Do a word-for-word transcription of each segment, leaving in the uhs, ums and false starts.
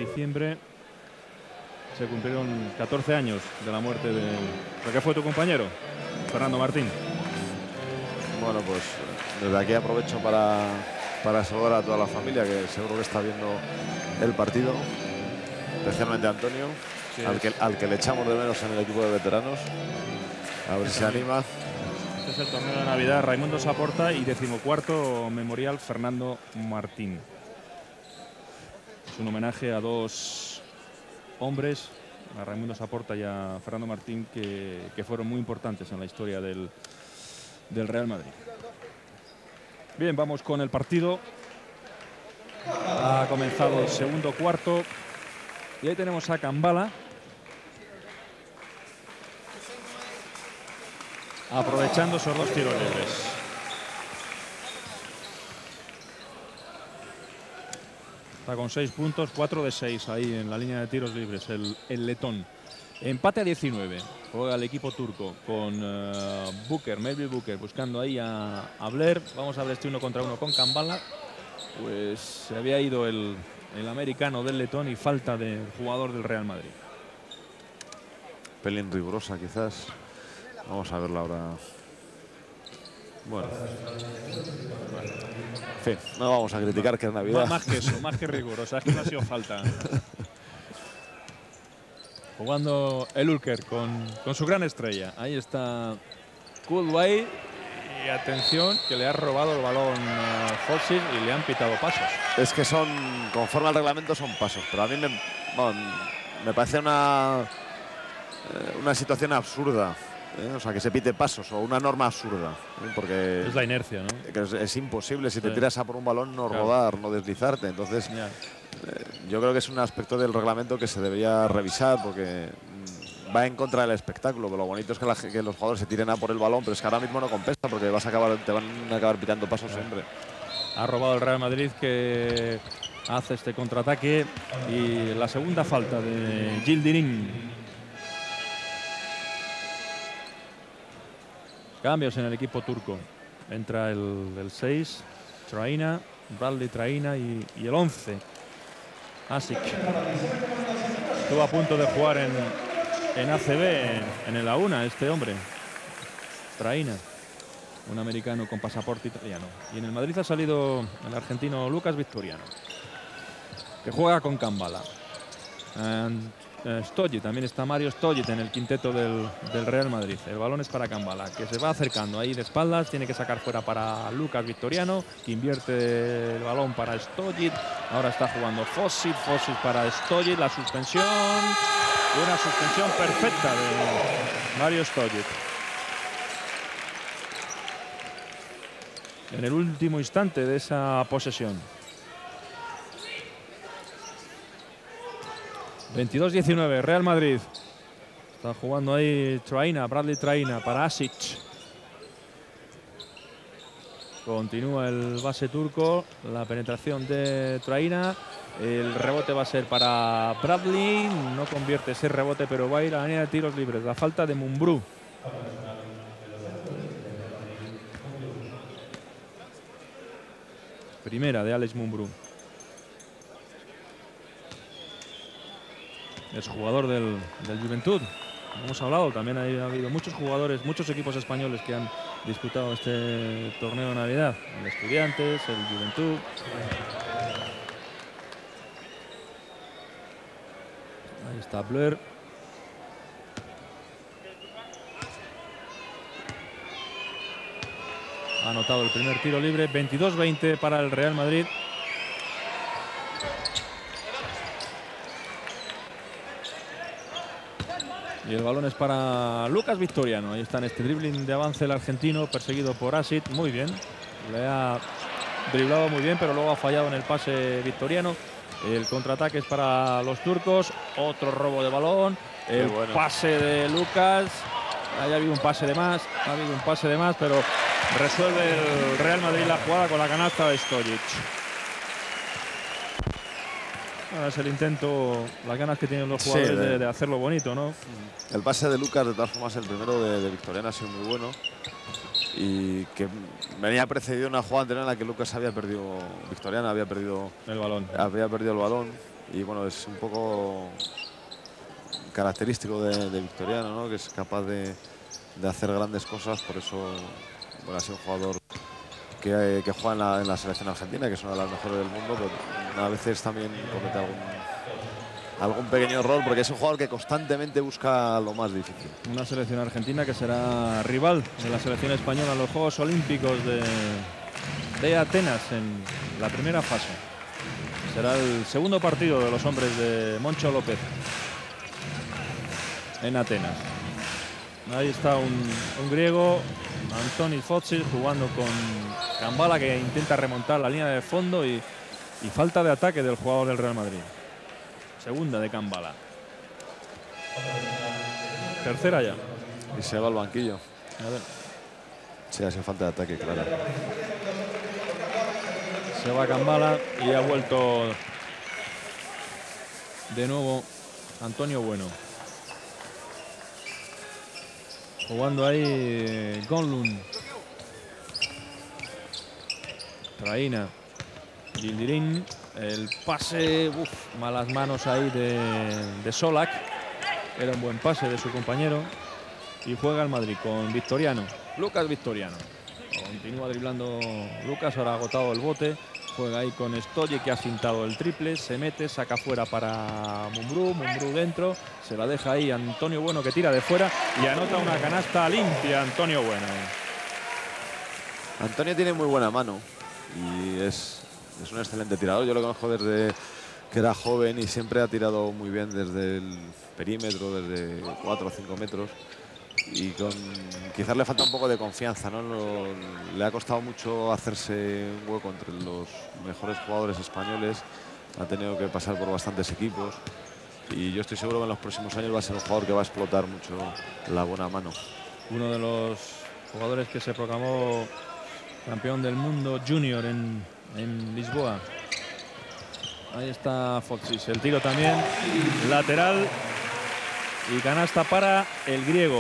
diciembre se cumplieron catorce años de la muerte de... ¿De qué fue tu compañero? Fernando Martín. Bueno, pues desde aquí aprovecho para, para saludar a toda la familia que seguro que está viendo el partido, especialmente a Antonio, sí, al, que, al que le echamos de menos en el equipo de veteranos. A ver si se anima. Este es el torneo de Navidad, Raimundo Saporta y decimocuarto memorial Fernando Martín. Es un homenaje a dos hombres, a Raimundo Saporta y a Fernando Martín, que, que fueron muy importantes en la historia del, del Real Madrid. Bien, vamos con el partido. Ha comenzado el segundo cuarto y ahí tenemos a Kambala, aprovechando esos dos tiros libres. Está con seis puntos, cuatro de seis ahí en la línea de tiros libres, el, el letón. Empate a diecinueve. Juega el equipo turco con uh, Booker, Melville Booker, buscando ahí a, a Blair. Vamos a ver este uno contra uno con Kambala. Pues se había ido el, el americano del letón y falta del jugador del Real Madrid. Pelín rigurosa quizás. Vamos a verla ahora. Bueno. En fin, no vamos a criticar que es Navidad. Más, más que eso, más que rigurosa. Es que no ha sido falta. Jugando el Ulker con, con su gran estrella. Ahí está Goodway. Y atención, que le ha robado el balón a Fossil y le han pitado pasos. Es que son, conforme al reglamento, son pasos. Pero a mí me, bueno, me parece una, eh, una situación absurda. ¿Eh? O sea, que se pite pasos o una norma absurda, ¿eh? Porque es la inercia, ¿no? Que es, es imposible si te sí. tiras a por un balón no claro. rodar, no deslizarte. Entonces, yeah. eh, yo creo que es un aspecto del reglamento que se debería revisar porque mm, va en contra del espectáculo. Pero lo bonito es que, la, que los jugadores se tiren a por el balón, pero es que ahora mismo no compensa porque vas a acabar, te van a acabar pitando pasos yeah. siempre. Ha robado el Real Madrid, que hace este contraataque, y la segunda falta de Yildirim. Cambios en el equipo turco. Entra el, el seis, Traina, Bradley Traina y, y el once, Asic. Estuvo a punto de jugar en, en A C B, en, en el A U N A, este hombre. Traina, un americano con pasaporte italiano. Y en el Madrid ha salido el argentino Lucas Victoriano, que juega con Kambala. And, Uh, Stojic, también está Mario Stojic en el quinteto del, del Real Madrid. El balón es para Kambala, que se va acercando ahí de espaldas, tiene que sacar fuera para Lucas Victoriano, que invierte el balón para Stojic. Ahora está jugando Fossil, Fossil para Stojic, la suspensión, una suspensión perfecta de Mario Stojic. En el último instante de esa posesión. veintidós diecinueve, Real Madrid. Está jugando ahí Traina, Bradley Traina para Asic. Continúa el base turco, la penetración de Traina. El rebote va a ser para Bradley. No convierte ese rebote, pero va a ir a la línea de tiros libres. La falta de Mumbrú. Primera de Alex Mumbrú. Es jugador del, del Juventud. Hemos hablado, también ha habido muchos jugadores, muchos equipos españoles que han disputado este torneo de Navidad. El Estudiantes, el Juventud. Ahí está Blair. Ha anotado el primer tiro libre. veintidós veinte para el Real Madrid. Y el balón es para Lucas Victoriano. Ahí está en este dribbling de avance el argentino, perseguido por Asic. Muy bien. Le ha driblado muy bien, pero luego ha fallado en el pase Victoriano. El contraataque es para los turcos. Otro robo de balón. El bueno. pase de Lucas. Ahí ha habido un pase de más. Ha habido un pase de más, pero resuelve el Real Madrid la jugada con la canasta de Stojic. Ahora es el intento, las ganas que tienen los jugadores sí, de, de, de hacerlo bonito, ¿no? El pase de Lucas, de todas formas, el primero de, de Victoriano ha sido muy bueno. Y que venía precedido una jugada anterior en la que Lucas había perdido, Victoriano había perdido el balón. Había perdido el balón. Y bueno, es un poco característico de, de Victoriano, ¿no? Que es capaz de, de hacer grandes cosas. Por eso, bueno, ha sido un jugador que, que juega en la, en la selección argentina, que es una de las mejores del mundo, pero a veces también comete algún, algún pequeño error, porque es un jugador que constantemente busca lo más difícil. Una selección argentina que será rival de la selección española en los Juegos Olímpicos de, de Atenas en la primera fase. Será el segundo partido de los hombres de Moncho López en Atenas. Ahí está un, un griego, Antonis Focis, jugando con Kambala, que intenta remontar la línea de fondo, y, y falta de ataque del jugador del Real Madrid. Segunda de Kambala. Tercera ya. Y se va al banquillo. A ver. Sí, ha sido falta de ataque, claro. Se va Kambala y ha vuelto de nuevo Antonio Bueno. Jugando ahí Gonlund. Traina. Yildirim. El pase, uf, malas manos ahí de, de Solak. Era un buen pase de su compañero. Y juega el Madrid con Victoriano. Lucas Victoriano. Continúa driblando Lucas, ahora ha agotado el bote. Juega ahí con Stoye, que ha fintado el triple. Se mete, saca fuera para Mumbrú. Mumbrú dentro. Se la deja ahí Antonio Bueno, que tira de fuera. Y anota una canasta limpia Antonio Bueno. Antonio tiene muy buena mano. Y es, es un excelente tirador. Yo lo conozco desde que era joven y siempre ha tirado muy bien desde el perímetro, desde cuatro o cinco metros. Y con, quizás le falta un poco de confianza, ¿no? Lo, le ha costado mucho hacerse un hueco entre los mejores jugadores españoles. Ha tenido que pasar por bastantes equipos. Y yo estoy seguro que en los próximos años va a ser un jugador que va a explotar mucho la buena mano. Uno de los jugadores que se proclamó campeón del mundo junior en, en Lisboa. Ahí está Foxis. El tiro también lateral. Y canasta para el griego.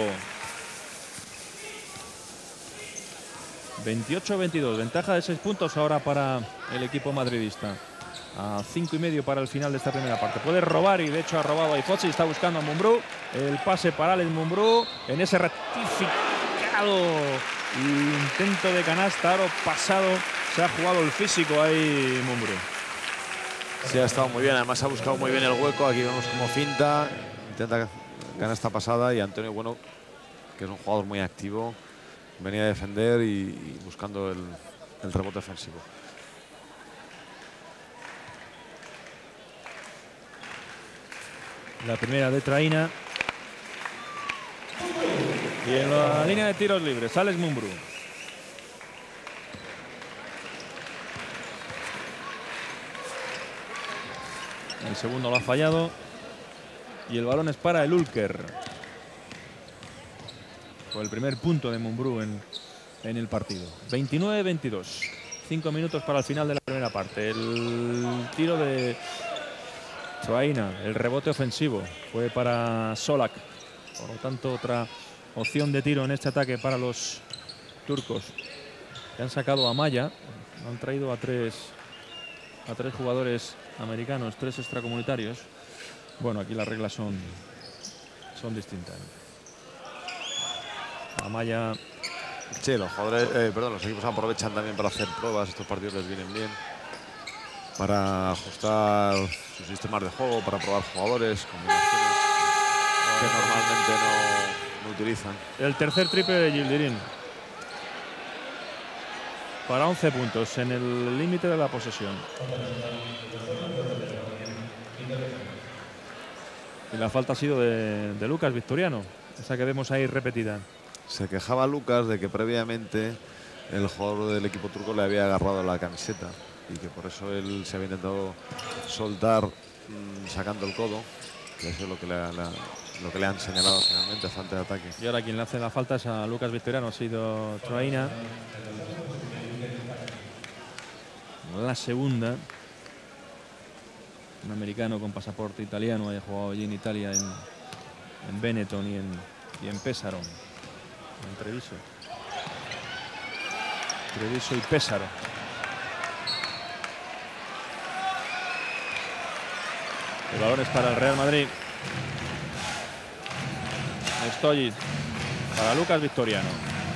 veintiocho veintidós. Ventaja de seis puntos ahora para el equipo madridista. A cinco y medio para el final de esta primera parte. Puede robar, y de hecho ha robado ahí Foxis. Está buscando a Mumbrú. El pase para Alex Mumbrú. En ese rectificado intento de canasta, aro pasado, se ha jugado el físico ahí Mumbrú. Sí, ha estado muy bien. Además ha buscado muy bien el hueco. Aquí vemos como finta. Intenta canasta pasada, y Antonio Bueno, que es un jugador muy activo, venía a defender y, y buscando el, el rebote ofensivo. La primera de Traina. Y en la línea de tiros libres, Alex Mumbrú. El segundo lo ha fallado. Y el balón es para el Ulker. Fue el primer punto de Mumbrú en, en el partido. veintinueve veintidós. Cinco minutos para el final de la primera parte. El tiro de Traina, el rebote ofensivo, fue para Solak. Por lo tanto, otra opción de tiro en este ataque para los turcos, que han sacado a Maya. Han traído a tres, a tres jugadores americanos, tres extracomunitarios. Bueno, aquí las reglas son, son distintas. Amaya. Sí, los jugadores, eh, perdón, los equipos aprovechan también para hacer pruebas. Estos partidos les vienen bien para ajustar sus sistemas de juego, para probar jugadores, combinaciones que normalmente no, no utilizan. El tercer triple de Yildirim para once puntos en el límite de la posesión. Y la falta ha sido de, de Lucas Victoriano, esa que vemos ahí repetida. Se quejaba Lucas de que previamente el jugador del equipo turco le había agarrado la camiseta y que por eso él se había intentado soltar mmm, sacando el codo, que eso es lo que le, la, lo que le han señalado finalmente, falta de ataque. Y ahora quien le hace la falta es a Lucas Victoriano, ha sido Traina. La segunda. Un americano con pasaporte italiano, haya jugado allí en Italia, en, en Benetton y en, y en Pesaro. En Treviso. Treviso y Pesaro. El balón es para el Real Madrid. Stojic para Lucas Victoriano.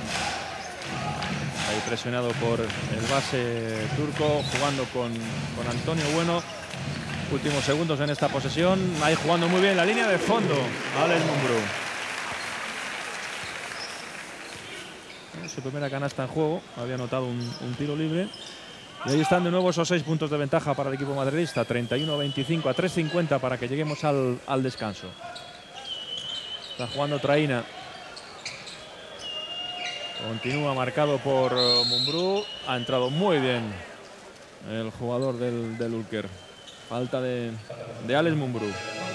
Ahí presionado por el base turco, jugando con, con Antonio Bueno. Últimos segundos en esta posesión. Ahí jugando muy bien la línea de fondo. Alex Mumbrú. Su primera canasta en juego. Había anotado un, un tiro libre. Y ahí están de nuevo esos seis puntos de ventaja para el equipo madridista. treinta y uno a veinticinco a tres cincuenta para que lleguemos al, al descanso. Está jugando Traina. Continúa marcado por Mumbrú. Ha entrado muy bien el jugador del, del Ulker. Falta de, de Alex Mumbrú.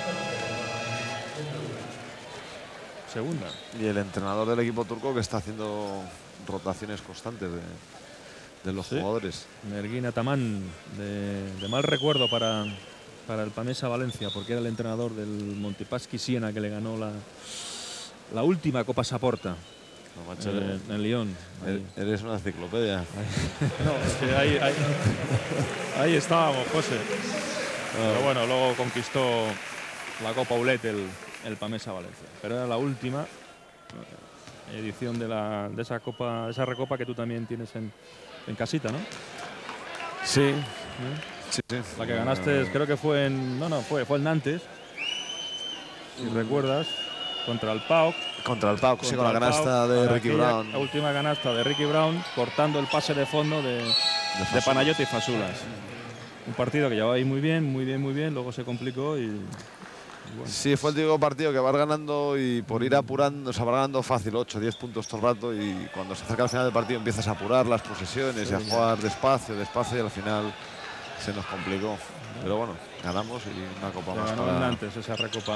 Segunda. Y el entrenador del equipo turco que está haciendo rotaciones constantes de, de los sí. jugadores. Merguin Ataman, de, de mal recuerdo para, para el Pamesa Valencia, porque era el entrenador del Montepaschi Siena que le ganó la, la última Copa Saporta. No, macho, en, eres, en Lyon. Ahí. Eres una enciclopedia. No, es que ahí, ahí, ahí estábamos, José. Pero bueno, luego conquistó la Copa Ulet el, el Pamesa Valencia. Pero era la última edición de, la, de esa Copa, esa recopa que tú también tienes en, en casita, ¿no? Sí. ¿Eh? sí, sí. La que ganaste, creo que fue en. No, no, fue, fue en Nantes. Si mm. recuerdas. Contra el P A O K. Contra el P A O K, sí, con la canasta de Ricky Brown. La última canasta de Ricky Brown, cortando el pase de fondo de, de, de Panayotis Fasulas. Un partido que llevaba ahí muy bien, muy bien, muy bien. Luego se complicó y... y bueno. Sí, fue el típico partido que vas ganando y por ir apurando, o sea, vas ganando fácil, ocho, diez puntos todo el rato. Y cuando se acerca al final del partido empiezas a apurar las posesiones sí, y a jugar despacio, despacio. Y al final se nos complicó. Pero bueno, ganamos y una copa se más. Ganó para... antes esa recopa.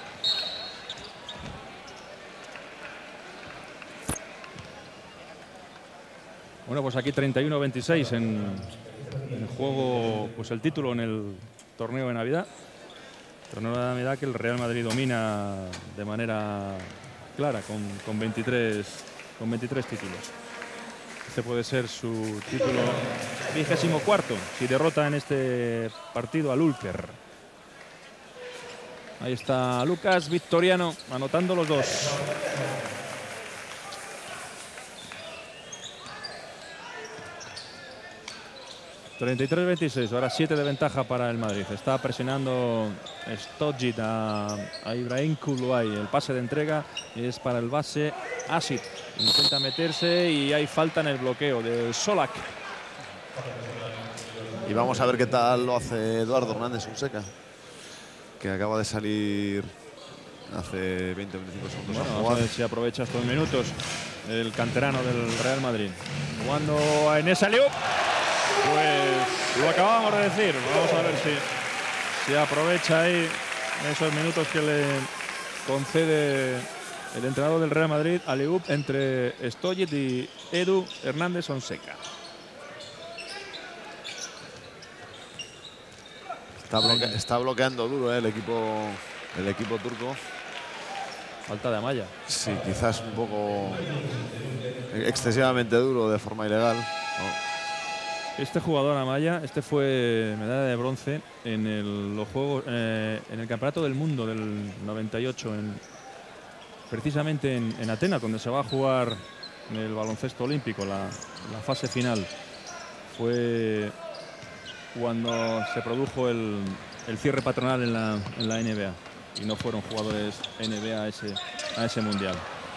Bueno, pues aquí treinta y uno a veintiséis en, en juego, pues el título en el torneo de Navidad. Torneo de Navidad que el Real Madrid domina de manera clara con, con, veintitrés, con veintitrés títulos. Este puede ser su título vigésimo cuarto si derrota en este partido al Ulker. Ahí está Lucas Victoriano anotando los dos. treinta y tres a veintiséis, ahora siete de ventaja para el Madrid. Está presionando Stojic a, a Ibrahim Kuluay. El pase de entrega es para el base Asit. Intenta meterse y hay falta en el bloqueo de Solak. Y vamos a ver qué tal lo hace Eduardo Hernández Fonseca, que acaba de salir hace veinte a veinticinco segundos. Bueno, a, vamos a ver si aprovecha estos minutos el canterano del Real Madrid. Jugando en esa liup. Pues lo acabamos de decir. Vamos a ver si, si aprovecha ahí esos minutos que le concede el entrenador del Real Madrid, Aliup, entre Stojic y Edu Hernández Fonseca. Está, bloque está bloqueando duro eh, el equipo el equipo turco. Falta de Amaya. Sí, quizás un poco excesivamente duro de forma ilegal, ¿no? Este jugador Amaya, este fue medalla de bronce en el, los juegos, eh, en el Campeonato del Mundo del noventa y ocho, en, precisamente en, en Atenas, donde se va a jugar el baloncesto olímpico, la, la fase final. Fue cuando se produjo el, el cierre patronal en la, en la N B A y no fueron jugadores N B A a ese, a ese mundial.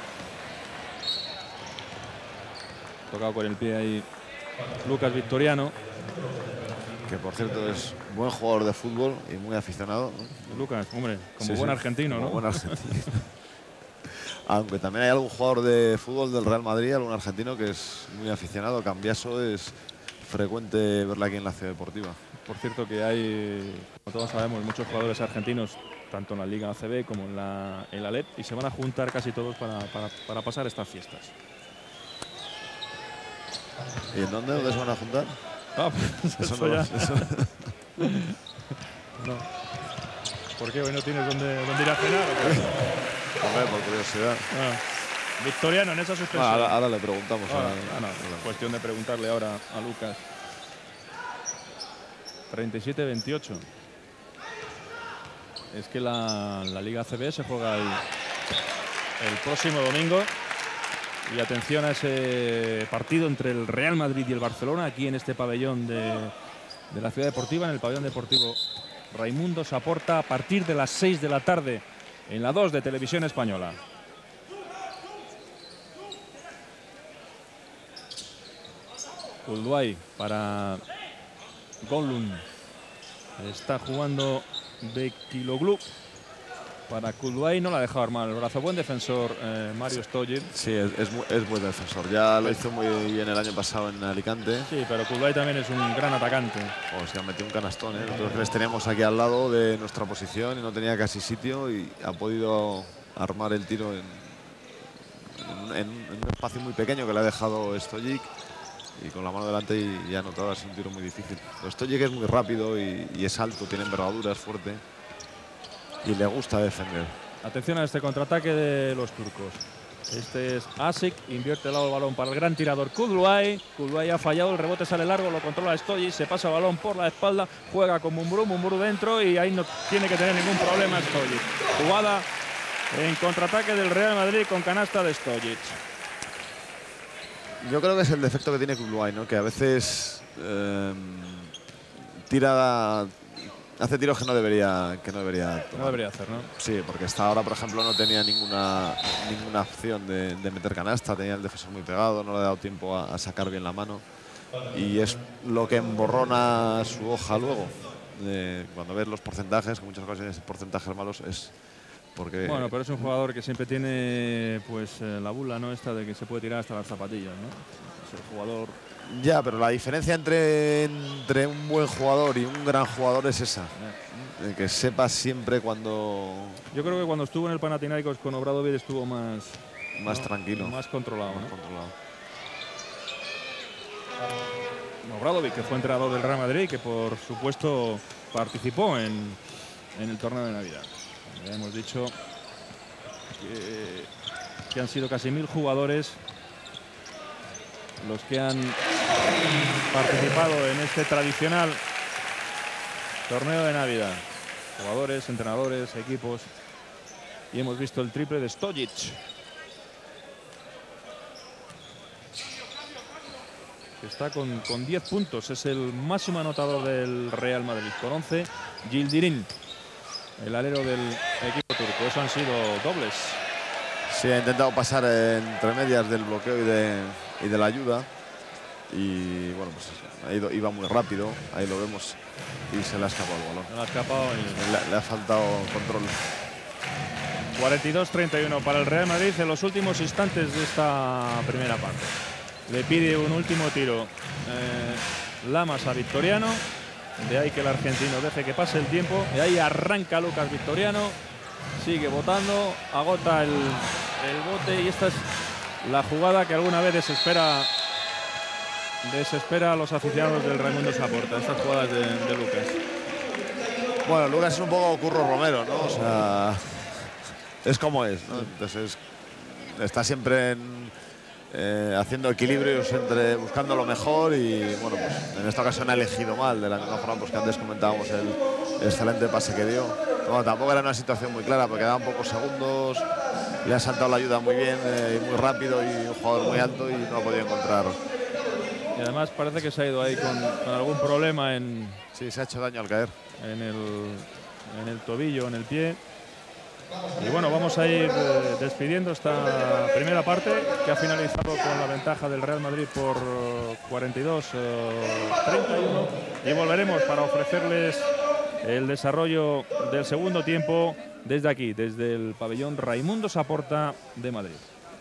Tocado con el pie ahí Lucas Victoriano, que por cierto es buen jugador de fútbol y muy aficionado, ¿no? Lucas, hombre, como sí, buen sí, argentino, como ¿no? Buen argentino. Aunque también hay algún jugador de fútbol del Real Madrid, algún argentino que es muy aficionado. Cambiaso, es frecuente verla aquí en la Ciudad Deportiva. Por cierto que hay, como todos sabemos, muchos jugadores argentinos, tanto en la Liga A C B como en la, en la L E P, y se van a juntar casi todos para, para, para pasar estas fiestas. ¿Y en dónde? ¿Dónde se van a juntar? Ah, pues eso, eso no, ya. Eso... no. ¿Por qué? ¿Hoy no tienes dónde, dónde ir a cenar? Hombre, por curiosidad. Ah. Victoriano en esa suspensión. Ah, ahora, ahora le preguntamos. Ah, a... ah, no, no. Cuestión de preguntarle ahora a Lucas. treinta y siete a veintiocho. es que la, la Liga A C B se juega el, el próximo domingo. Y atención a ese partido entre el Real Madrid y el Barcelona, aquí en este pabellón de, de la Ciudad Deportiva, en el pabellón deportivo Raimundo Saporta, a partir de las seis de la tarde, en la dos de Televisión Española. Kulduay para Gollum. Está jugando Bekiloglu. Para Kulduay, no la ha dejado armar el brazo. Buen defensor, eh, Mario Stojic. Sí, es, es, es buen defensor. Ya lo hizo muy bien el año pasado en Alicante. Sí, pero Kulduay también es un gran atacante. O sea, metió un canastón, ¿eh? Nosotros les teníamos aquí al lado de nuestra posición y no tenía casi sitio y ha podido armar el tiro en, en, en, en un espacio muy pequeño que le ha dejado Stojic. Y con la mano delante y, y ha anotado, ha sido un tiro muy difícil. Pero Stojic es muy rápido y, y es alto, tiene envergadura, es fuerte. Y le gusta defender. Atención a este contraataque de los turcos. Este es Asic, invierte el lado del balón para el gran tirador Kulduay. Kulduay ha fallado, el rebote sale largo, lo controla Stojic, se pasa el balón por la espalda, juega con Mumbrú, Mumbrú dentro y ahí no tiene que tener ningún problema Stojic. Jugada en contraataque del Real Madrid con canasta de Stojic. Yo creo que es el defecto que tiene Kulduay, ¿no? Que a veces eh, tira... Hace tiros que no debería que no debería tomar. No debería hacer, ¿no? Sí, porque hasta ahora, por ejemplo, no tenía ninguna ninguna opción de, de meter canasta. Tenía el defensor muy pegado, no le ha dado tiempo a, a sacar bien la mano. Y es lo que emborrona su hoja luego. De, cuando ves los porcentajes, que en muchas ocasiones porcentajes malos es porque... Bueno, pero es un jugador que siempre tiene pues eh, la bula, ¿no? Esta de que se puede tirar hasta las zapatillas, ¿no? Es el jugador... Ya, pero la diferencia entre, entre un buen jugador y un gran jugador es esa. De que sepas siempre cuando... Yo creo que cuando estuvo en el Panathinaikos con Obradovic estuvo más... Más ¿no? tranquilo. Más controlado, más ¿no? controlado. Obradovic, que fue entrenador del Real Madrid, que por supuesto participó en, en el torneo de Navidad. Ya hemos dicho que, que han sido casi mil jugadores los que han participado en este tradicional torneo de Navidad. Jugadores, entrenadores, equipos. Y hemos visto el triple de Stojic. Que está con, con diez puntos. Es el máximo anotador del Real Madrid. Con once, Yildirim, el alero del equipo turco. Eso han sido dobles. Sí, ha intentado pasar entre medias del bloqueo y de, y de la ayuda. Y bueno, pues ha ido, iba muy rápido, ahí lo vemos, y se le ha escapado el balón. Se le ha escapado y... le, le ha faltado control. cuarenta y dos treinta y uno para el Real Madrid en los últimos instantes de esta primera parte. Le pide un último tiro eh, Lamas a Victoriano. De ahí que el argentino deje que pase el tiempo. Y ahí arranca Lucas Victoriano. Sigue botando, agota el, el bote y esta es la jugada que alguna vez desespera desespera a los aficionados del Raimundo Saporta, estas jugadas de, de Lucas. Bueno, Lucas es un poco Curro Romero, ¿no? O sea, es como es, ¿no? Entonces está siempre en, eh, haciendo equilibrios entre buscando lo mejor y bueno, pues en esta ocasión ha elegido mal, de la misma forma pues, que antes comentábamos el excelente pase que dio. Bueno, tampoco era una situación muy clara porque quedaban pocos segundos, le ha saltado la ayuda muy bien, eh, muy rápido y un jugador muy alto y no ha podido encontrar. Y además parece que se ha ido ahí con, con algún problema en... Sí, se ha hecho daño al caer. En el, en el tobillo, en el pie. Y bueno, vamos a ir eh, despidiendo esta primera parte que ha finalizado con la ventaja del Real Madrid por cuarenta y dos treinta y uno. Y volveremos para ofrecerles el desarrollo del segundo tiempo desde aquí, desde el pabellón Raimundo Saporta de Madrid.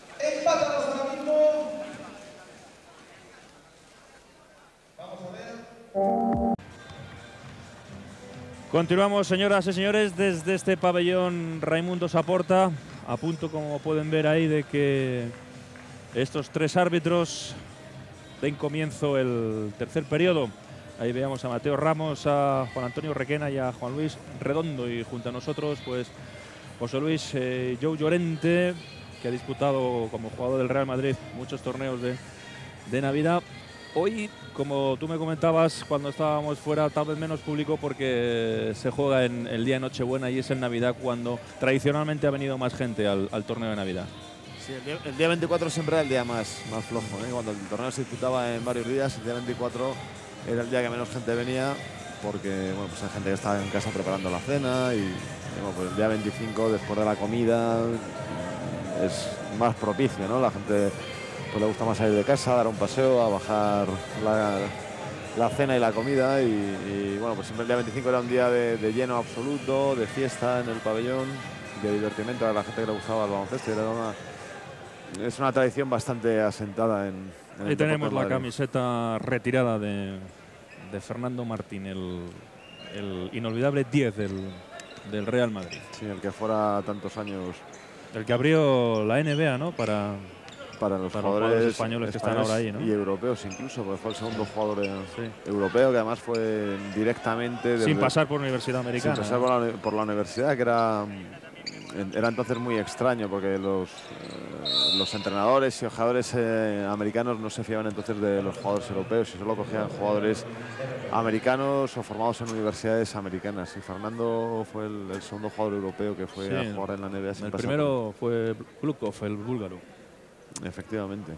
Continuamos, señoras y señores, desde este pabellón Raimundo Saporta, a punto, como pueden ver ahí, de que estos tres árbitros den comienzo el tercer periodo. Ahí veamos a Mateo Ramos, a Juan Antonio Requena y a Juan Luis Redondo, y junto a nosotros, pues, José Luis eh, Joe Llorente, que ha disputado como jugador del Real Madrid muchos torneos de, de Navidad. Hoy, como tú me comentabas cuando estábamos fuera, tal vez menos público porque se juega en el día de Nochebuena y es en Navidad cuando tradicionalmente ha venido más gente al, al torneo de Navidad. Sí, el día, el día veinticuatro siempre era el día más, más flojo, ¿eh? Cuando el torneo se disputaba en varios días, el día veinticuatro era el día que menos gente venía porque bueno, pues hay gente que estaba en casa preparando la cena y, y bueno, pues el día veinticinco, después de la comida, es más propicio, ¿no? La gente pues le gusta más salir de casa, dar un paseo, a bajar la, la cena y la comida y, y bueno, pues siempre el día veinticinco era un día de, de lleno absoluto, de fiesta en el pabellón, de divertimento a la gente que le gustaba el baloncesto. Era una, es una tradición bastante asentada en, en Ahí el tenemos deporte la de Madrid. camiseta retirada de, de Fernando Martín, el, el inolvidable diez del, del Real Madrid. Sí, el que fuera tantos años. El que abrió la N B A, ¿no? Para, para los para jugadores, los españoles, españoles que están ahora ahí, ¿no? Y europeos incluso, porque fue el segundo jugador sí. europeo que además fue directamente... Desde, sin pasar por universidad americana. Sin pasar por la, por la universidad, que era, era entonces muy extraño, porque los, eh, los entrenadores y jugadores eh, americanos no se fiaban entonces de los jugadores europeos y solo cogían jugadores americanos o formados en universidades americanas. Y Fernando fue el, el segundo jugador europeo que fue sí, a jugar en la N B A. El primero por... fue Glukov, el búlgaro. Efectivamente.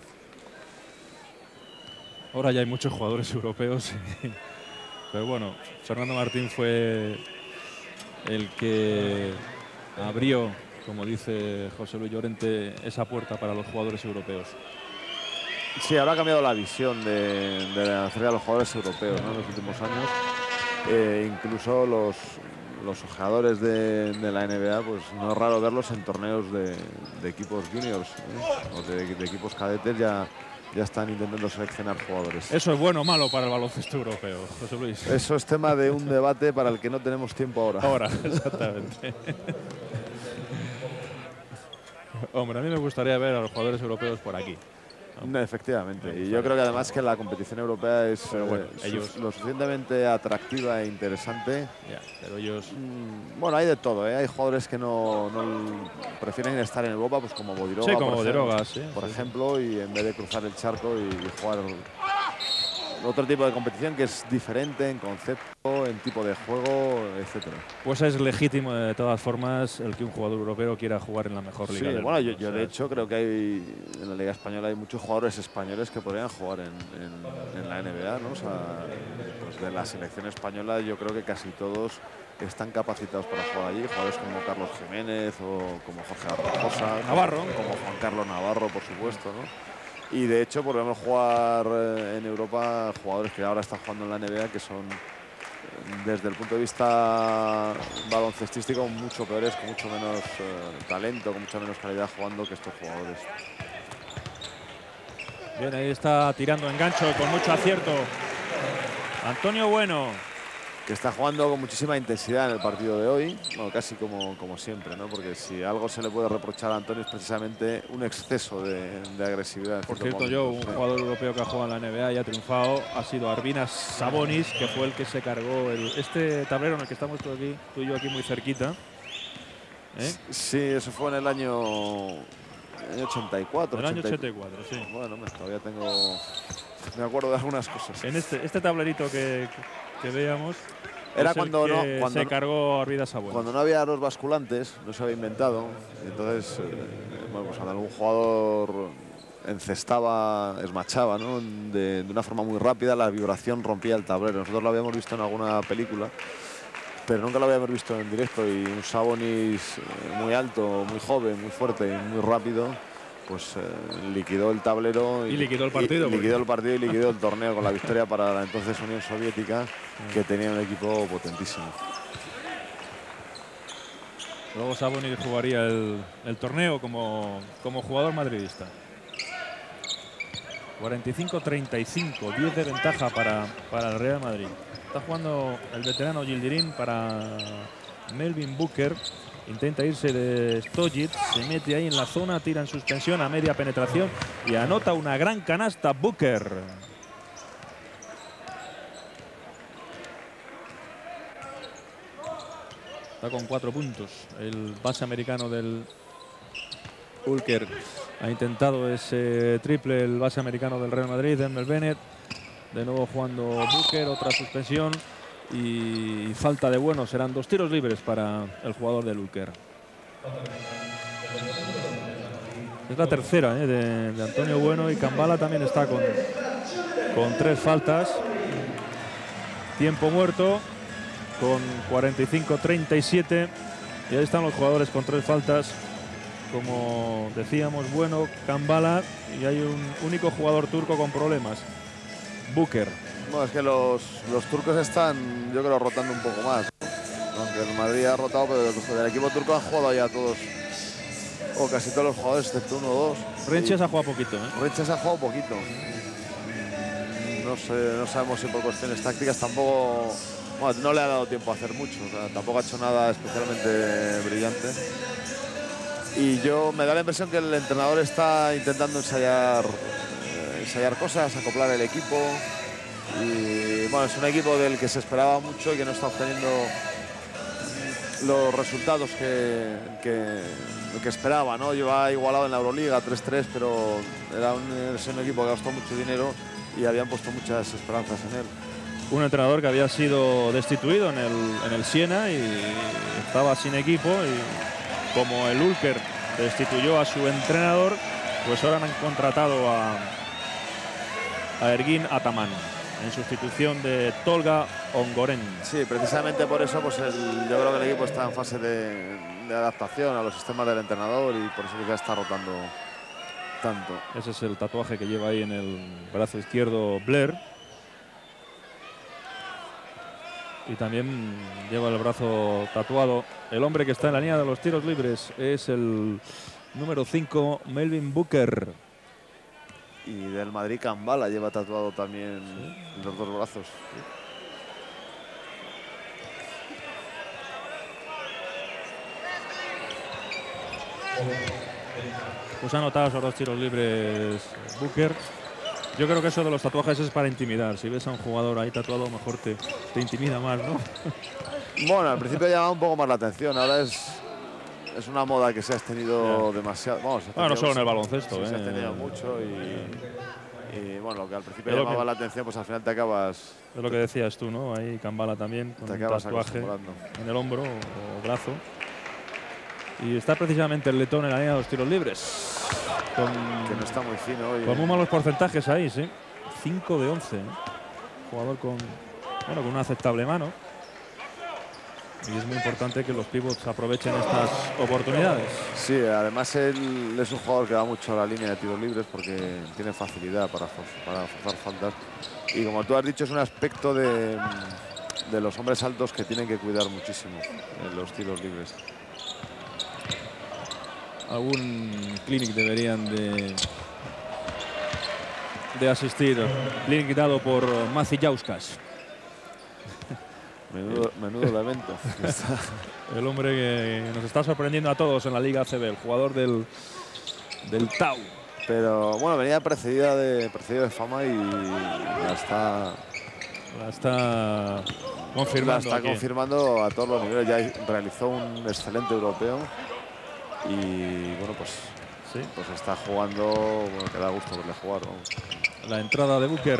Ahora ya hay muchos jugadores europeos, pero bueno, Fernando Martín fue el que abrió, como dice José Luis Llorente, esa puerta para los jugadores europeos. Sí, ahora ha cambiado la visión de, de hacer a los jugadores europeos, ¿no? En los últimos años. Eh, incluso los, los jugadores de, de la N B A, pues no es raro verlos en torneos de, de equipos juniors, ¿eh? O de, de equipos cadetes ya, ya están intentando seleccionar jugadores. ¿Eso es bueno o malo para el baloncesto europeo, José Luis? Eso es tema de un debate para el que no tenemos tiempo ahora. Ahora, exactamente. Hombre, a mí me gustaría ver a los jugadores europeos por aquí. No, efectivamente, y yo creo que además que la competición europea es bueno, eh, ellos... lo suficientemente atractiva e interesante. Ya, pero ellos... Mm, bueno, hay de todo, ¿eh? Hay jugadores que no, no prefieren estar en Europa, pues como Bodiroga, sí, como por, Bodiroga, ejemplo, sí, por sí, ejemplo, y en vez de cruzar el charco y, y jugar otro tipo de competición que es diferente en concepto, en tipo de juego, etcétera. Pues es legítimo de todas formas el que un jugador europeo quiera jugar en la mejor liga. Sí, del bueno, mundo, yo, yo de hecho creo que hay en la Liga Española hay muchos jugadores españoles que podrían jugar en, en, en la N B A, ¿no? O sea, pues de la selección española yo creo que casi todos están capacitados para jugar allí, jugadores como Carlos Jiménez o como Jorge Arrojosa, Navarro, como Juan Carlos Navarro, por supuesto, ¿no? Y de hecho podemos jugar en Europa jugadores que ahora están jugando en la N B A que son, desde el punto de vista baloncestístico, mucho peores, con mucho menos eh, talento, con mucha menos calidad jugando que estos jugadores. Bien, ahí está tirando engancho con mucho acierto Antonio Bueno, que está jugando con muchísima intensidad en el partido de hoy, bueno, casi como, como siempre, ¿no? Porque si algo se le puede reprochar a Antonio es precisamente un exceso de, de agresividad. Por cierto, yo, un jugador europeo que ha jugado en la N B A y ha triunfado ha sido Arvinas Sabonis, que fue el que se cargó el, este tablero en el que estamos tú, aquí, tú y yo aquí muy cerquita. ¿Eh? Sí, eso fue en el año, año ochenta y cuatro. En el año ochenta y cuatro, sí. Bueno, todavía tengo... Me acuerdo de algunas cosas. En este, este tablerito que, que veíamos... Era es cuando, no, cuando se no, cargó Arvidas Sabonis. Cuando no había los basculantes, no se había inventado. Entonces, eh, bueno, pues cuando algún jugador encestaba, esmachaba, ¿no? de, de una forma muy rápida, la vibración rompía el tablero. Nosotros lo habíamos visto en alguna película, pero nunca lo habíamos visto en directo. Y un Sabonis muy alto, muy joven, muy fuerte y muy rápido, pues eh, liquidó el tablero y, y liquidó el partido. Y, liquidó el partido y liquidó el torneo con la victoria para la entonces Unión Soviética, que tenía un equipo potentísimo. Luego Sabonis jugaría el, el torneo como, como jugador madridista. cuarenta y cinco treinta y cinco, diez de ventaja para, para el Real Madrid. Está jugando el veterano Yildirim para Melvin Booker. Intenta irse de Stojic, se mete ahí en la zona, tira en suspensión a media penetración y anota una gran canasta Booker. Está con cuatro puntos el base americano del Booker. Ha intentado ese triple el base americano del Real Madrid, Denver Bennett. De nuevo jugando Booker, otra suspensión y falta de Bueno. Serán dos tiros libres para el jugador del Ulker. Es la tercera ¿eh? de, de Antonio Bueno, y Kambala también está con, con tres faltas. Tiempo muerto con cuarenta y cinco treinta y siete. Y ahí están los jugadores con tres faltas. Como decíamos, Bueno, Kambala, y hay un único jugador turco con problemas, Booker. Bueno, es que los, los turcos están, yo creo, rotando un poco más. Aunque el Madrid ha rotado, pero del equipo turco han jugado ya todos, o casi todos los jugadores, excepto uno o dos. Renches ha jugado poquito, ¿eh? Renches ha jugado poquito. No sé, no sabemos si por cuestiones tácticas tampoco... Bueno, no le ha dado tiempo a hacer mucho, o sea, tampoco ha hecho nada especialmente brillante. Y yo me da la impresión que el entrenador está intentando ensayar, eh, ensayar cosas, acoplar el equipo. Y bueno, es un equipo del que se esperaba mucho y que no está obteniendo los resultados que, que, que esperaba, ¿no? Lleva igualado en la Euroliga tres tres, pero era un, es un equipo que gastó mucho dinero y habían puesto muchas esperanzas en él. Un entrenador que había sido destituido en el, en el Siena y estaba sin equipo, y como el Ulker destituyó a su entrenador, pues ahora han contratado a, a Ergin Ataman en sustitución de Tolga Ongoren. Sí, precisamente por eso pues el, yo creo que el equipo está en fase de, de adaptación a los sistemas del entrenador, y por eso quizá está rotando tanto. Ese es el tatuaje que lleva ahí en el brazo izquierdo Blair. Y también lleva el brazo tatuado el hombre que está en la línea de los tiros libres. Es el número cinco, Melvin Booker. Y del Madrid, Kambala lleva tatuado también, ¿sí?, los dos brazos. Pues ha anotado esos dos tiros libres Booker. Yo creo que eso de los tatuajes es para intimidar. Si ves a un jugador ahí tatuado, mejor te, te intimida más, ¿no? Bueno, al principio llamaba un poco más la atención. Ahora es, es una moda que se ha extendido yeah. demasiado. Bueno, se ha bueno, no solo en el baloncesto. Sí, ¿eh? Se ha extendido mucho y, y bueno, lo que al principio es llamaba que, la atención, pues al final te acabas... Es lo que decías tú, ¿no? Ahí Kambala también con un tatuaje en el hombro o, o brazo. Y está precisamente el letón en la línea de los tiros libres. Con, que no está muy fino hoy. Con muy malos porcentajes ahí, sí. cinco de once. ¿eh? Jugador con, bueno, con una aceptable mano. Y es muy importante que los pivots aprovechen estas oportunidades. Sí, además él es un jugador que va mucho a la línea de tiros libres porque tiene facilidad para, para forzar faltas. Y como tú has dicho, es un aspecto de, de los hombres altos que tienen que cuidar muchísimo en los tiros libres. Algún clinic deberían de, de asistir. Clinic dado por Maci Jauskas. Menudo, menudo evento. El hombre que nos está sorprendiendo a todos en la Liga A C B, el jugador del, del Tau. Pero bueno, venía precedida de, precedido de fama y la está... La está confirmando. La está aquí. confirmando a todos los niveles. Ya realizó un excelente europeo. Y bueno, pues sí, pues está jugando, bueno, que da gusto verle jugar, ¿no? La entrada de Booker.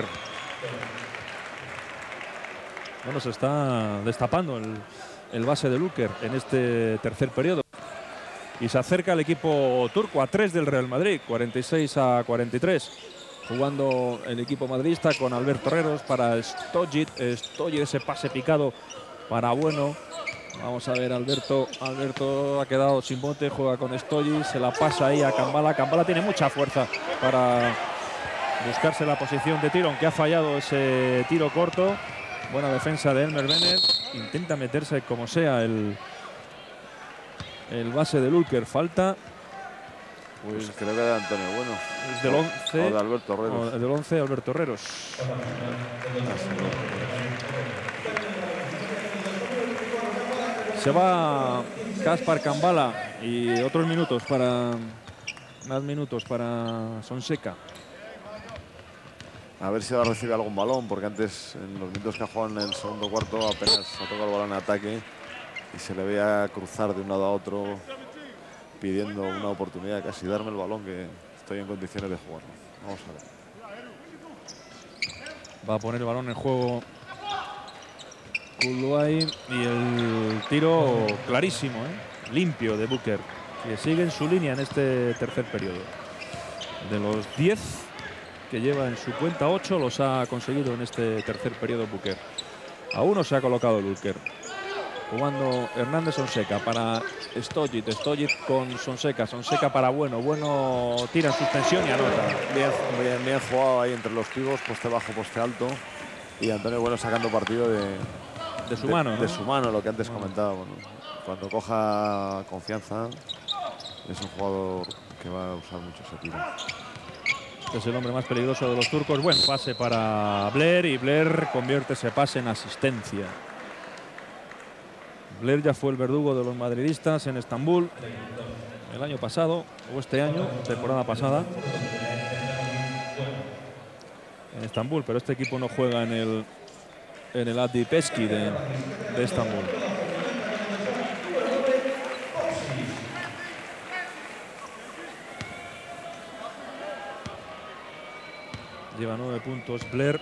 Bueno, se está destapando el, el base de Booker en este tercer periodo. Y se acerca el equipo turco a tres del Real Madrid, cuarenta y seis a cuarenta y tres. Jugando el equipo madridista con Alberto Herreros para Stojic. Stojic, ese pase picado para Bueno. Vamos a ver, Alberto. Alberto ha quedado sin bote, juega con Stojic, se la pasa ahí a Kambala. Kambala tiene mucha fuerza para buscarse la posición de tiro, aunque ha fallado ese tiro corto. Buena defensa de Elmer Bennett. Intenta meterse como sea el, el base de Ulker. Falta. Pues creo que de Antonio Bueno. Es del once. O de Alberto Herreros. O del once, Alberto Herreros. Se va Kaspar Kambala y otros minutos para más minutos para Sonseca. A ver si ahora recibe algún balón, porque antes en los minutos que ha jugado en el segundo cuarto apenas ha tocado el balón en ataque y se le veía cruzar de un lado a otro pidiendo una oportunidad, casi darme el balón que estoy en condiciones de jugarlo. Vamos a ver. Va a poner el balón en juego Kuluay y el tiro clarísimo, ¿eh? Limpio de Booker, que sigue en su línea en este tercer periodo. De los diez que lleva en su cuenta, ocho los ha conseguido en este tercer periodo Booker. A uno se ha colocado Booker. Jugando Hernández Sonseca para Stojic, Stojic con Sonseca, Sonseca para Bueno, Bueno tira en suspensión y anota. Bien, bien, bien jugado ahí entre los pibos, poste bajo, poste alto. Y Antonio Bueno sacando partido de, de su de, mano, ¿no? De su mano, lo que antes bueno. comentaba. Bueno, cuando coja confianza, es un jugador que va a usar mucho ese tiro. Este es el hombre más peligroso de los turcos. Buen pase para Blair y Blair convierte ese pase en asistencia. Blair ya fue el verdugo de los madridistas en Estambul el año pasado, o este año, temporada pasada, en Estambul, pero este equipo no juega en el, en el Adi Peski de, de Estambul. Lleva nueve puntos Blair.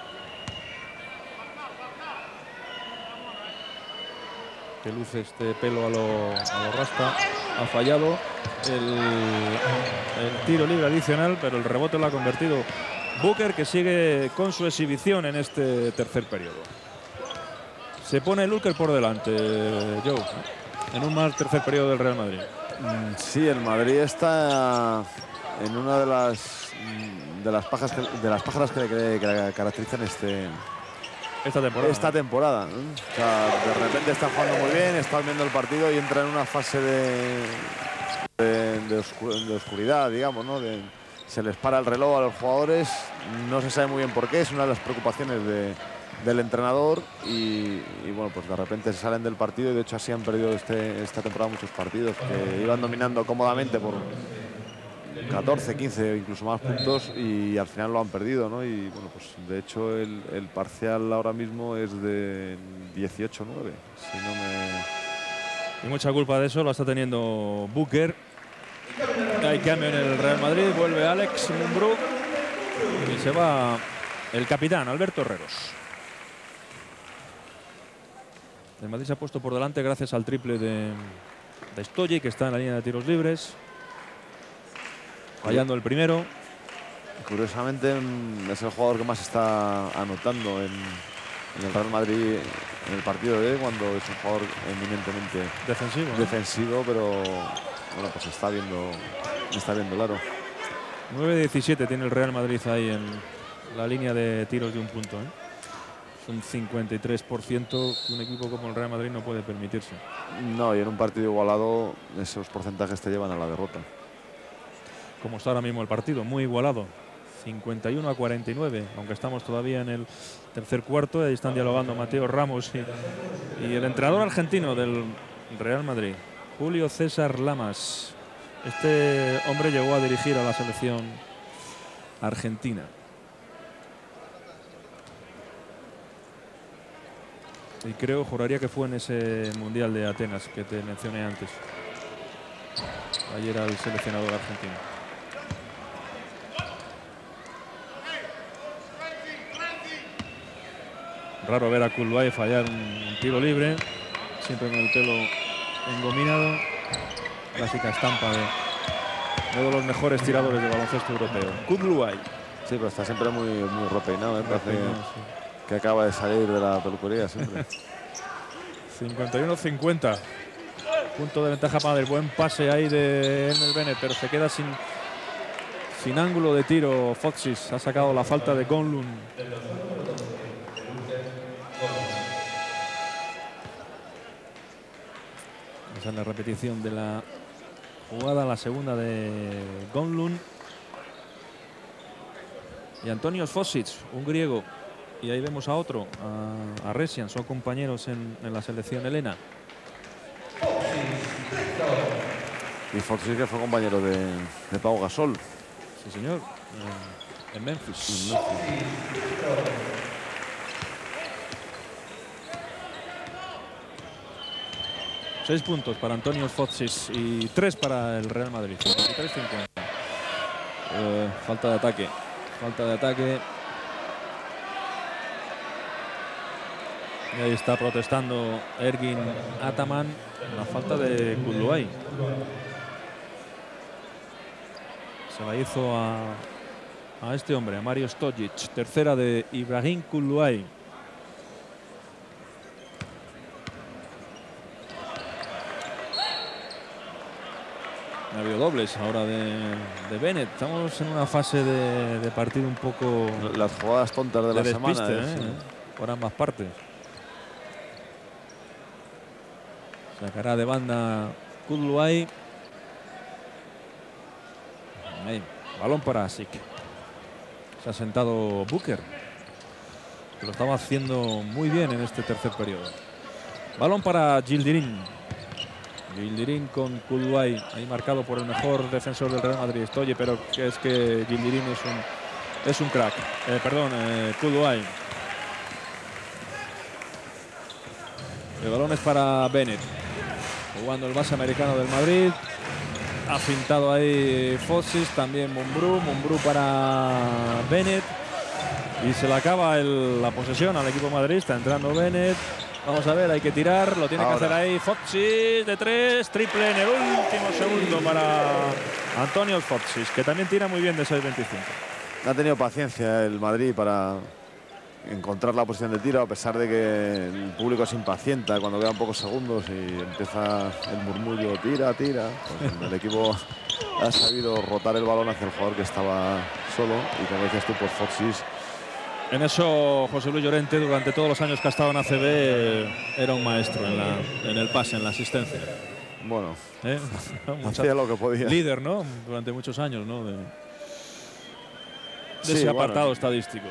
Que luce este pelo a lo, a lo rasta. Ha fallado el, el tiro libre adicional, pero el rebote lo ha convertido Booker, que sigue con su exhibición en este tercer periodo. Se pone el Booker por delante, Joe, en un mal tercer periodo del Real Madrid. Sí, el Madrid está en una de las de las pajas que, de las pájaras que, que, que caracterizan este esta temporada. Esta temporada. ¿eh? O sea, de repente está jugando muy bien, está viendo el partido y entra en una fase de, de, de, oscur, de oscuridad, digamos, ¿no? De, se les para el reloj a los jugadores, no se sabe muy bien por qué, es una de las preocupaciones de, del entrenador y, y bueno, pues de repente se salen del partido y de hecho así han perdido este, esta temporada muchos partidos que iban dominando cómodamente por catorce, quince, incluso más puntos y al final lo han perdido, ¿no? Y bueno, pues de hecho el, el parcial ahora mismo es de dieciocho nueve. Si no me... Y mucha culpa de eso la está teniendo Booker. Hay cambio en el Real Madrid, vuelve Alex Mumbrú y se va el capitán Alberto Herreros. El Madrid se ha puesto por delante gracias al triple de, de Stojic, que está en la línea de tiros libres. Fallando el primero. Curiosamente es el jugador que más está anotando en, en el Real Madrid en el partido de cuando es un jugador eminentemente defensivo, ¿no? defensivo, pero bueno, pues está viendo, está viendo claro. nueve diecisiete tiene el Real Madrid ahí en la línea de tiros de un punto, ¿eh? Es un cincuenta y tres por ciento que un equipo como el Real Madrid no puede permitirse. No, y en un partido igualado esos porcentajes te llevan a la derrota. Como está ahora mismo el partido, muy igualado, cincuenta y uno a cuarenta y nueve, aunque estamos todavía en el tercer cuarto. Ahí están dialogando Mateo Ramos y, y el entrenador argentino del Real Madrid, Julio César Lamas. Este hombre llegó a dirigir a la selección argentina. Y creo, juraría que fue en ese Mundial de Atenas que te mencioné antes. Ayer era el seleccionador argentino. Raro ver a Kuluay fallar un, un tiro libre, siempre con el pelo engominado. Clásica estampa de, de uno de los mejores tiradores de baloncesto europeo, Kuluay. Sí, pero está siempre muy, muy repeinado, ¿eh? Parece sí. que acaba de salir de la peluquería siempre. cincuenta y uno cincuenta. Punto de ventaja para el buen pase ahí de Elmer Bennett, pero se queda sin, sin ángulo de tiro. Foxis ha sacado la falta de Gonlun. Esa es la repetición de la jugada, la segunda de Gonlun. Y Antonio Foxic, un griego. Y ahí vemos a otro, a, a Resian, son compañeros en, en la selección helena. Y Foxic que fue compañero de, de Pau Gasol. Sí, señor, en, en Memphis. En Memphis. Seis puntos para Antonio Foxic y tres para el Real Madrid. cincuenta y tres cincuenta. Eh, falta de ataque. Falta de ataque. Y ahí está protestando Ergin Ataman la falta de Kudluay. Se la hizo a, a este hombre, a Mario Stojic. Tercera de Ibrahim Kudluay. Ha habido dobles ahora de, de Bennett. Estamos en una fase de, de partido un poco... Las jugadas tontas de, de la despiste, semana. ¿eh? Sí. Por ambas partes. Sacará de banda Kudluay. Ahí, balón para Asik. Se ha sentado Booker, que lo estaba haciendo muy bien en este tercer periodo. Balón para Yildirim. Yildirim con Kudluay, ahí marcado por el mejor defensor del Real Madrid, Stoye, pero que es que Yildirim es un, es un crack. Eh, perdón, eh, Kudluay. El balón es para Bennett, jugando el base americano del Madrid. Ha pintado ahí Foxis, también Mumbrú, Mumbrú para Bennett. Y se le acaba el, la posesión al equipo madridista, entrando Bennett. Vamos a ver, hay que tirar, lo tiene Ahora. que hacer ahí Foxis de tres, triple en el último segundo para Antonio Foxis, que también tira muy bien de seis veinticinco. Ha tenido paciencia el Madrid para encontrar la posición de tiro, a pesar de que el público se impacienta cuando quedan pocos segundos y empieza el murmullo, tira, tira. Pues el equipo ha sabido rotar el balón hacia el jugador que estaba solo y, como dices tú, pues Foxis. En eso José Luis Llorente, durante todos los años que ha estado en A C B, era un maestro en, la, en el pase, en la asistencia. Bueno, ¿Eh? hacía lo que podía. Líder, ¿no? Durante muchos años, ¿no? De, de sí, ese apartado bueno. estadístico.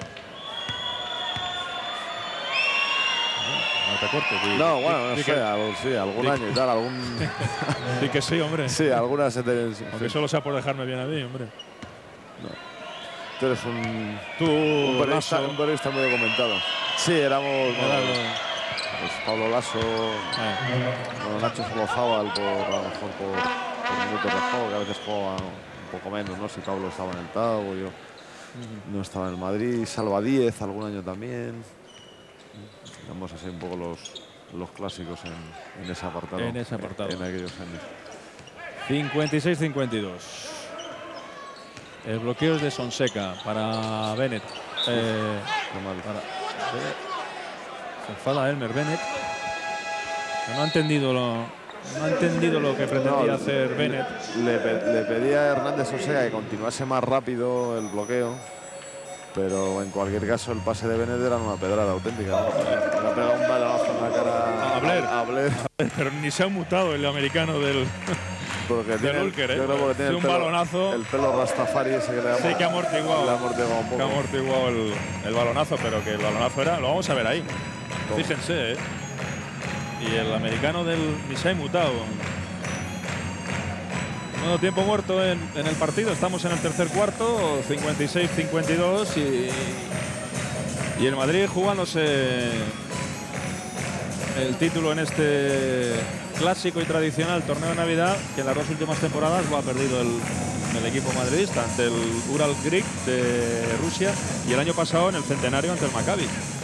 No te cortes. Di, no, bueno, no di, sé, di algo, sí, algún di, año y tal, algún... Di que sí, hombre. Sí, algunas se te... Aunque sí. Solo sea por dejarme bien a mí, hombre. No. Tú eres un, Tú, un, periodista, un periodista muy documentado. Sí, éramos bueno, pues Pablo Lasso, eh. bueno, Nacho Solozábal por, a lo mejor por, por minutos de juego, que a veces juega un poco menos, ¿no? Si Pablo estaba en el Tau, yo uh-huh. no estaba en el Madrid, Salva Díez algún año también. Vamos a ser un poco los, los clásicos en, en ese apartado. En ese apartado. En, en aquellos años. cincuenta y seis cincuenta y dos. El bloqueo es de Sonseca para Bennett. Eh, para, se enfada Elmer Bennett. No ha entendido lo, no ha entendido lo que pretendía no, hacer Bennett. Le, le pedía a Hernández Sonseca que continuase más rápido el bloqueo, pero en cualquier caso el pase de Bennett era una pedrada auténtica, ¿no? Le ha pegado un balonazo en la cara a Blair. A, a Blair. Pero ni se ha mutado el americano del... Porque tiene, Ulker, ¿eh? Yo creo que tiene sí, el un pelo, balonazo. El pelo Rastafari ese que le ha sí, que ha amortiguado, le ha amortiguado un poco. Que ha amortiguado el, el balonazo, pero que el balonazo era... Lo vamos a ver ahí. ¿Cómo? Fíjense, ¿eh? Y el americano del... Ni se ha mutado. Bueno, tiempo muerto en, en el partido. Estamos en el tercer cuarto, cincuenta y seis cincuenta y dos. Y, y el Madrid jugándose el título en este... clásico y tradicional torneo de Navidad, que en las dos últimas temporadas lo ha perdido el, el equipo madridista ante el Ural Greek de Rusia y el año pasado en el centenario ante el Maccabi.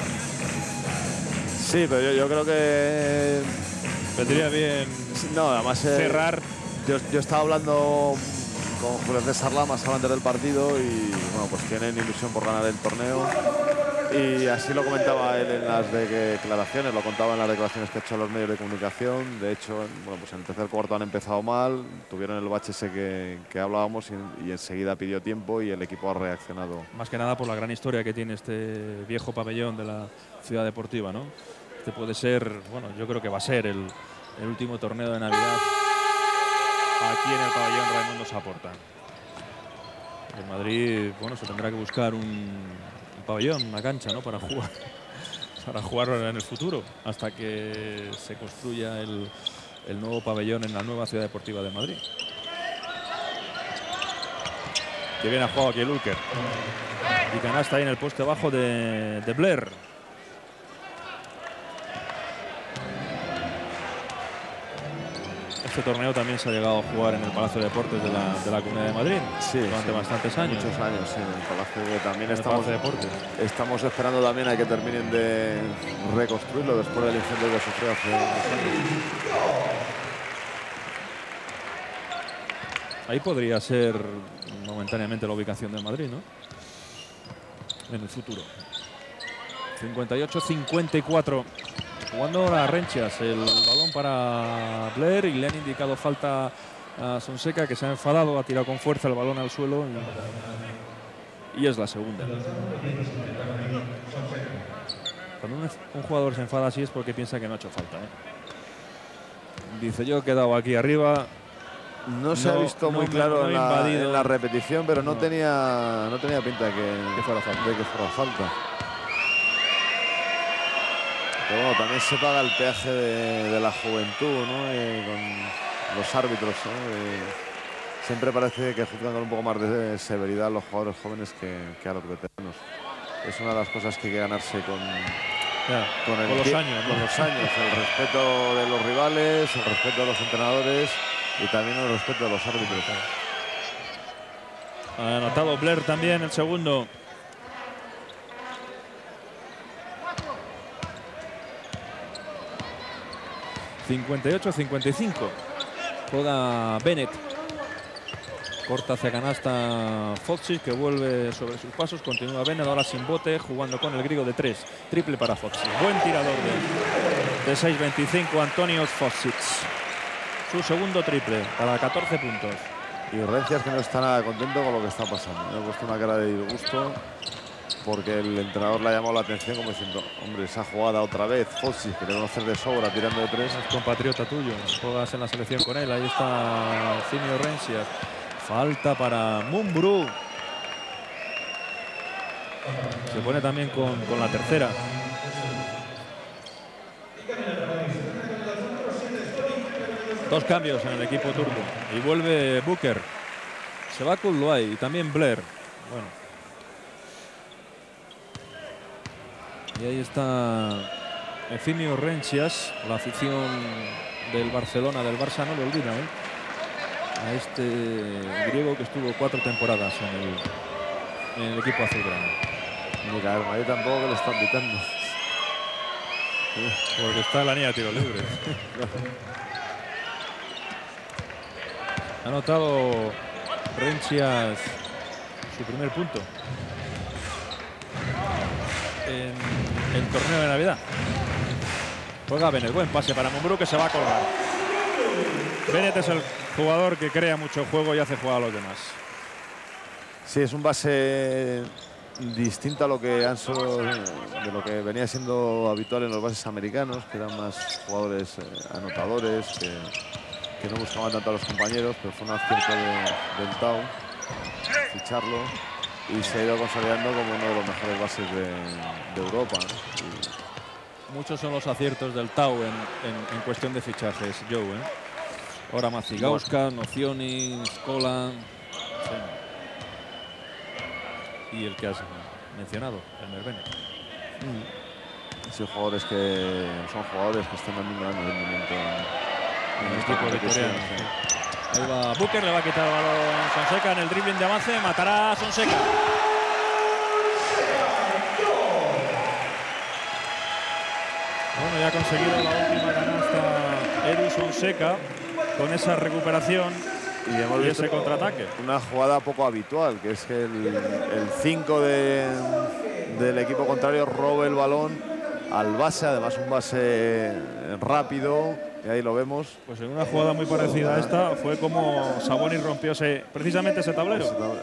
Sí, pero yo, yo creo que vendría bien no, además, cerrar. Eh, yo, yo estaba hablando con Julio César Lamas antes del partido y bueno, pues tienen ilusión por ganar el torneo. Y así lo comentaba él en las declaraciones, lo contaba en las declaraciones que ha hecho a los medios de comunicación. De hecho, bueno, pues en el tercer cuarto han empezado mal, tuvieron el bache ese que, que hablábamos y, y enseguida pidió tiempo y el equipo ha reaccionado. Más que nada por la gran historia que tiene este viejo pabellón de la ciudad deportiva, ¿no? Este puede ser, bueno, yo creo que va a ser el, el último torneo de Navidad aquí en el pabellón Raimundo Saporta. El Madrid, bueno, se tendrá que buscar un pabellón, una cancha, ¿no? Para jugar, para jugar en el futuro, hasta que se construya el, el nuevo pabellón en la nueva ciudad deportiva de Madrid. Que bien ha jugado aquí el Ulker. Y canasta ahí en el poste bajo de, de Blair. este torneo también se ha llegado a jugar en el Palacio de Deportes de la, de la Comunidad de Madrid, sí, durante sí, bastantes años. Muchos años, sí, en el Palacio de también en estamos, el Palacio de Deportes. Estamos esperando también a que terminen de reconstruirlo después del incendio que sufrió hace unos años. Ahí podría ser momentáneamente la ubicación del Madrid, ¿no? En el futuro. cincuenta y ocho cincuenta y cuatro. Jugando ahora Renchias, el balón para Blair y le han indicado falta a Sonseca, que se ha enfadado, ha tirado con fuerza el balón al suelo y, y es la segunda. Cuando un, un jugador se enfada así es porque piensa que no ha hecho falta, ¿eh? Dice, yo he quedado aquí arriba. No se no, ha visto no muy me, claro no en, la, invadido. en la repetición, pero no, no. tenía no tenía pinta que, que fuera falta. de que fuera falta. Pero bueno, también se paga el peaje de, de la juventud, ¿no? Eh, con los árbitros, ¿no? Eh, siempre parece que juzgan con un poco más de severidad a los jugadores jóvenes que, que a los veteranos. Es una de las cosas que hay que ganarse con, ya, con, el con los años, ¿no? con los años. El respeto de los rivales, el respeto de los entrenadores y también el respeto de los árbitros. Ha anotado Blair también el segundo. cincuenta y ocho cincuenta y cinco. Juega Bennett. Corta hacia canasta Foxy, que vuelve sobre sus pasos. Continúa Bennett ahora sin bote, jugando con el griego de tres. Triple para Foxy. Buen tirador de, de seis veinticinco, Antonio Foxy. Su segundo triple para catorce puntos. Y Rencias, que no está nada contento con lo que está pasando. Me ha puesto una cara de disgusto porque el entrenador le ha llamado la atención como diciendo, hombre, esa jugada otra vez, Foxy, que le conocer de sobra tirando de tres. Es compatriota tuyo, juegas en la selección con él. Ahí está Finio Rencias. Falta para Mumbrú. Se pone también con, con la tercera. Dos cambios en el equipo turco. Y vuelve Booker. Se va Kulluay y también Blair. Bueno. Y ahí está Efimio Rencias. La afición del Barcelona, del Barça, no lo olvida, ¿eh? A este griego que estuvo cuatro temporadas en el, en el equipo azulgrana. Mira, a Madrid tampoco que le están pitando. Porque está la línea de tiro libre. Ha anotado Rencias su primer punto en el torneo de Navidad. Juega Bennett, buen pase para Mumbrú, que se va a colgar. Bennett es el jugador que crea mucho juego y hace jugar a los demás. Sí, es un base distinto a lo que han sido, de lo que venía siendo habitual en los bases americanos, que eran más jugadores eh, anotadores, que, que no buscaban tanto a los compañeros, pero fue un acierto de, del Tau ficharlo y se ha ido consolidando como uno de los mejores bases de, de Europa, ¿no? Y... muchos son los aciertos del Tau en, en, en cuestión de fichajes, Joe, ¿eh? Ahora Macigauska, Nocioni, Scola, sí. Y el que has mencionado, el Bennett. Mm. Sí, jugadores que son jugadores que están dando un gran rendimiento en, en el equipo victoriano. Sí. Ahí va Booker, le va a quitar el balón Sonseca en el dribbling de avance, matará a Sonseca. Bueno, ya ha conseguido la última canasta Edu Sonseca con esa recuperación y, hemos y visto ese contraataque. Una jugada poco habitual, que es que el cinco de, del equipo contrario robe el balón al base, además un base rápido, y ahí lo vemos. Pues en una jugada muy parecida a esta fue como Sabonis rompió ese, precisamente ese tablero. ese tablero.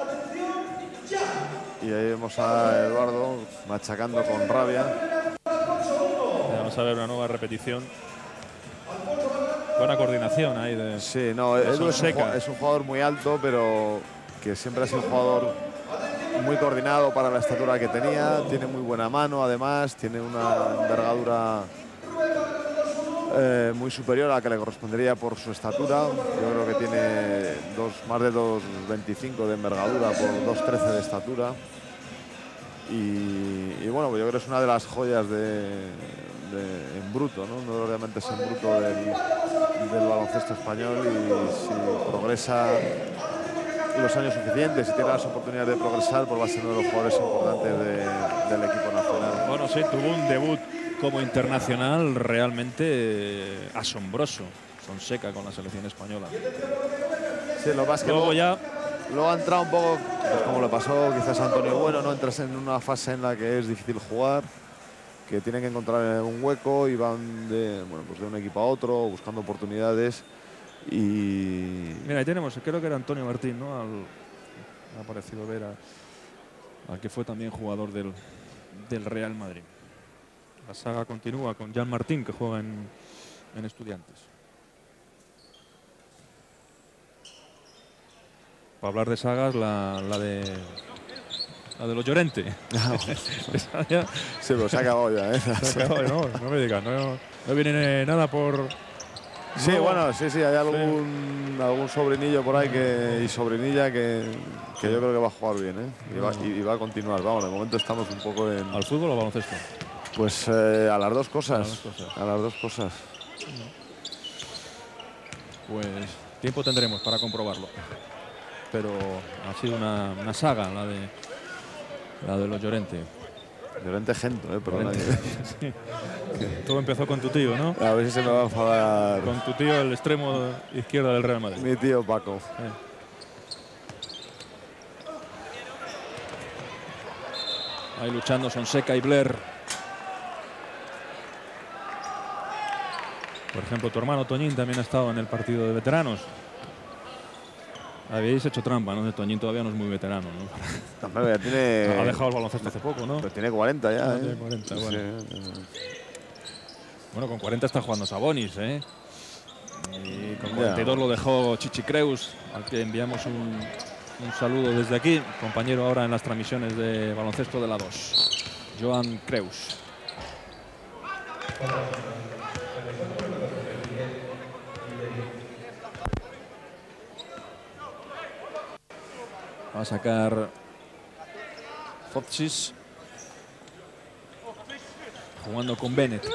Y ahí vemos a Eduardo machacando con rabia. Vamos a ver una nueva repetición. Buena coordinación ahí de. Sí, no, de Edu es un, es un jugador muy alto, pero que siempre ha sido un jugador muy coordinado para la estatura que tenía. Tiene muy buena mano, además, tiene una envergadura eh, muy superior a la que le correspondería por su estatura. Yo creo que tiene dos, más de dos veinticinco de envergadura por dos trece de estatura. Y, y bueno, yo creo que es una de las joyas de, de, en bruto, ¿no? No realmente es en bruto del, del baloncesto español, y si progresa los años suficientes y tiene las oportunidades de progresar, pues va a ser uno de los jugadores importantes de, del equipo nacional. Bueno, sí, tuvo un debut como internacional realmente eh, asombroso, Fonseca, con la selección española. Sí, lo más que luego luego, ya luego ha entrado un poco, pues como le pasó quizás a Antonio Bueno, no entras en una fase en la que es difícil jugar, que tienen que encontrar un hueco y van de, bueno, pues de un equipo a otro buscando oportunidades. Y mira, ahí tenemos, creo que era Antonio Martín, ¿no? Al, me ha parecido ver a, al que fue también jugador del, del Real Madrid. La saga continúa con Jan Martín, que juega en, en Estudiantes. Para hablar de sagas, la, la de la de los Llorente. Esa ya se los ha acabado ya, ¿eh? Se ha acabado, no, no me digas, no, no viene nada por... Sí, no. bueno, sí, sí, hay algún, sí. algún sobrinillo por ahí que, y sobrinilla que, que yo creo que va a jugar bien, ¿eh? Y va, y, y va a continuar. Vamos, de momento estamos un poco en... ¿Al fútbol o al baloncesto? Pues eh, a las dos cosas. A las dos cosas. A las dos cosas. Pues tiempo tendremos para comprobarlo. Pero ha sido una, una saga la de la de los Llorente. Llorente Gento, ¿eh? Pero Llorente. Sí. Todo empezó con tu tío, ¿no? A ver si se me va a enfadar. Con tu tío, el extremo izquierdo del Real Madrid. Mi tío Paco. Eh. Ahí luchando Fonseca y Blair. Por ejemplo, tu hermano Toñín también ha estado en el partido de veteranos. Habéis hecho trampa, ¿no? Toñín todavía no es muy veterano, ¿no? También ya tiene... Ha dejado el baloncesto hace poco, ¿no? Pero tiene cuarenta ya, no, ¿eh? Tiene cuarenta, bueno. Sí. Bueno, con cuarenta está jugando Sabonis, ¿eh? Y con cuarenta y dos lo dejó Chichi Creus, al que enviamos un, un saludo desde aquí. Compañero ahora en las transmisiones de baloncesto de la dos. Joan Creus. Va a sacar Foxis, jugando con Bennett.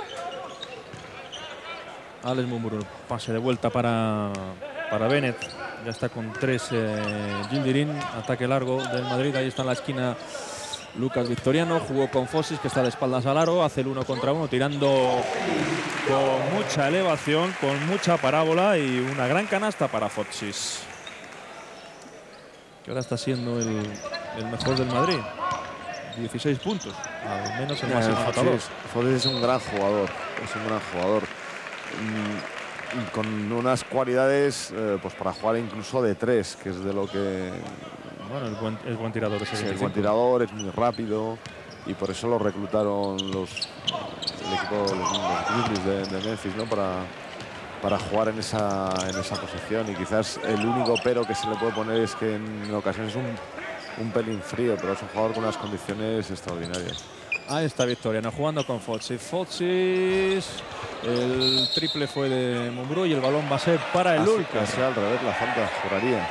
Alex Mumbrú, pase de vuelta para, para Bennett. Ya está con tres eh, Gildirín, ataque largo del Madrid. Ahí está en la esquina Lucas Victoriano. Jugó con Foxis, que está de espaldas al aro. Hace el uno contra uno, tirando con mucha elevación, con mucha parábola y una gran canasta para Foxis, que ahora está siendo el, el mejor del Madrid. dieciséis puntos, al menos el máximo anotador. Foxis es un gran jugador, es un gran jugador. Mm, con unas cualidades eh, pues para jugar incluso de tres, que es de lo que... Bueno, es buen, es buen tirador. Ese sí, es buen tirador, es muy rápido, y por eso lo reclutaron los, el equipo, los, los Grizzlies de, de Memphis, ¿no? Para... para jugar en esa, en esa posición, y quizás el único pero que se le puede poner es que en ocasiones es un, un pelín frío, pero es un jugador con unas condiciones extraordinarias. Ahí está Victoriano jugando con Foxis. Foxis, el triple fue de Mumbrú y el balón va a ser para el Ulca. Casi al revés la falta, juraría.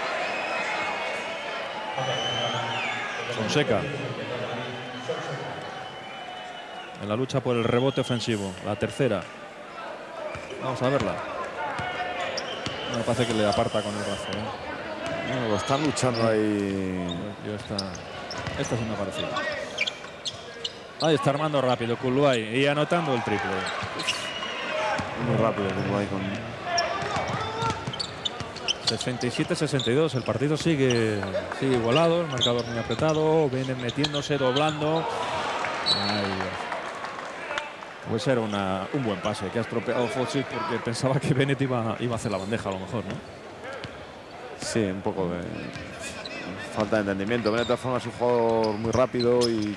Fonseca en la lucha por el rebote ofensivo, la tercera. Vamos a verla. No, me parece que le aparta con el brazo, ¿eh? Bueno, lo están luchando ahí. Yo esta, esta sí me ha parecido. Ahí está armando rápido Kuluay y anotando el triple. Muy rápido Kuluay con sesenta y siete sesenta y dos. El partido sigue, sigue igualado, el marcador muy apretado. Vienen metiéndose, doblando. Ay, puede ser una, un buen pase que ha estropeado Foxis, porque pensaba que Bennett iba, iba a hacer la bandeja a lo mejor, ¿no? Sí, un poco de falta de entendimiento. Bennett de todas formas es un jugador muy rápido y,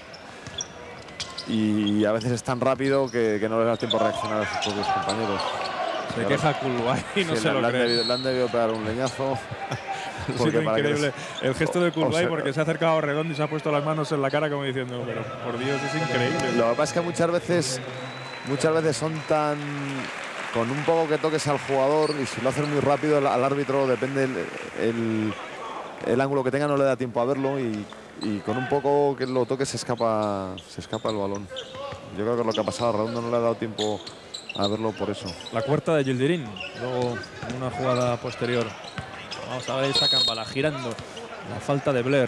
y a veces es tan rápido que, que no le da tiempo a reaccionar a sus propios compañeros. Se Pero, queja Kuluay y no sí, se le, lo le cree. Han debido, le han debido pegar un leñazo. Ha sido increíble el gesto de Kuluay, porque se ha acercado a Redondo y se ha puesto las manos en la cara como diciendo, pero por Dios, es increíble. Lo que pasa es que muchas veces muchas veces son tan... con un poco que toques al jugador, y si lo haces muy rápido al, al árbitro, depende el, el, el ángulo que tenga, no le da tiempo a verlo, y, y con un poco que lo toques se escapa, se escapa el balón. Yo creo que lo que ha pasado a Redondo no le ha dado tiempo a verlo por eso. La cuarta de Yildirim. Luego en una jugada posterior. Vamos a ver esa Kambala girando. La falta de Blair.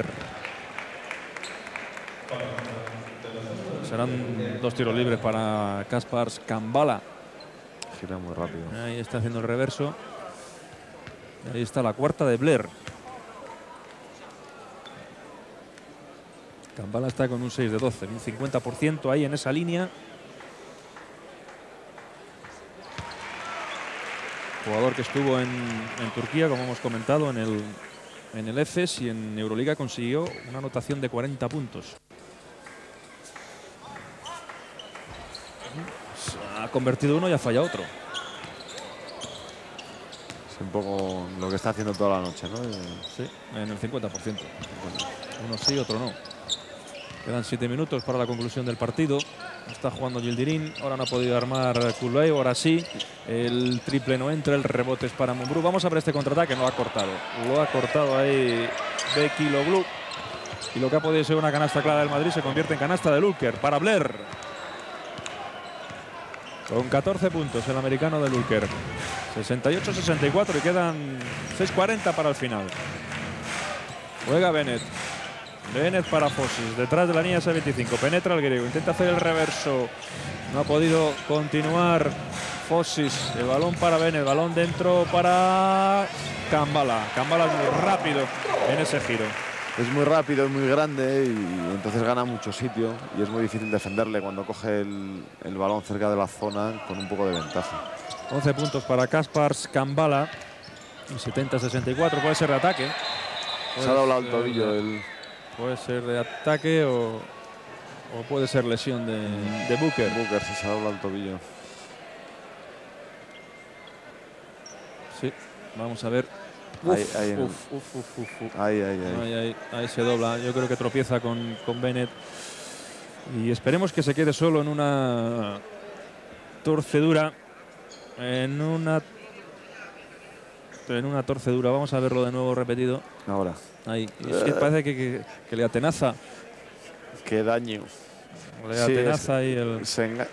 Serán dos tiros libres para Kaspars Kambala. Gira muy rápido. Ahí está haciendo el reverso. Ahí está la cuarta de Blair. Kambala está con un seis de doce, un cincuenta por ciento ahí en esa línea. Jugador que estuvo en, en Turquía, como hemos comentado, en el, en el Efes, y en Euroliga consiguió una anotación de cuarenta puntos. Ha convertido uno y ha fallado otro. Es un poco lo que está haciendo toda la noche, ¿no? Sí, en el cincuenta por ciento. Uno sí, otro no. Quedan siete minutos para la conclusión del partido. Está jugando Yildirim. Ahora no ha podido armar Kulay. Ahora sí. El triple no entra. El rebote es para Mumbrú. Vamos a ver este contraataque. No lo ha cortado. Lo ha cortado ahí Bekiloglu. Y lo que ha podido ser una canasta clara del Madrid se convierte en canasta de Lulker para Blair. Con catorce puntos el americano de Lulker. sesenta y ocho sesenta y cuatro y quedan seis cuarenta para el final. Juega Bennett. Bennett para Fosis, detrás de la línea ese veinticinco, penetra el griego, intenta hacer el reverso, no ha podido continuar Fosis, el balón para Bennett, balón dentro para Kambala, Kambala muy rápido en ese giro. Es muy rápido, es muy grande y entonces gana mucho sitio y es muy difícil defenderle cuando coge el, el balón cerca de la zona con un poco de ventaja. once puntos para Kaspars Kambala, setenta sesenta y cuatro, puede ser de ataque. Se ha doblado el tobillo el... Puede ser de ataque o, o puede ser lesión de, de Booker. Booker, si se dobla el tobillo. Sí, vamos a ver. Uf, ahí, ahí, uf, uf, uf, uf, uf. Ahí, ahí, ahí. Ahí, ahí, ahí se dobla. Yo creo que tropieza con, con Bennett. Y esperemos que se quede solo en una torcedura. En una, en una torcedura. Vamos a verlo de nuevo repetido. Ahora. Ahí. Y es que parece que, que, que le atenaza. Qué daño. Le atenaza ahí el... Se enga...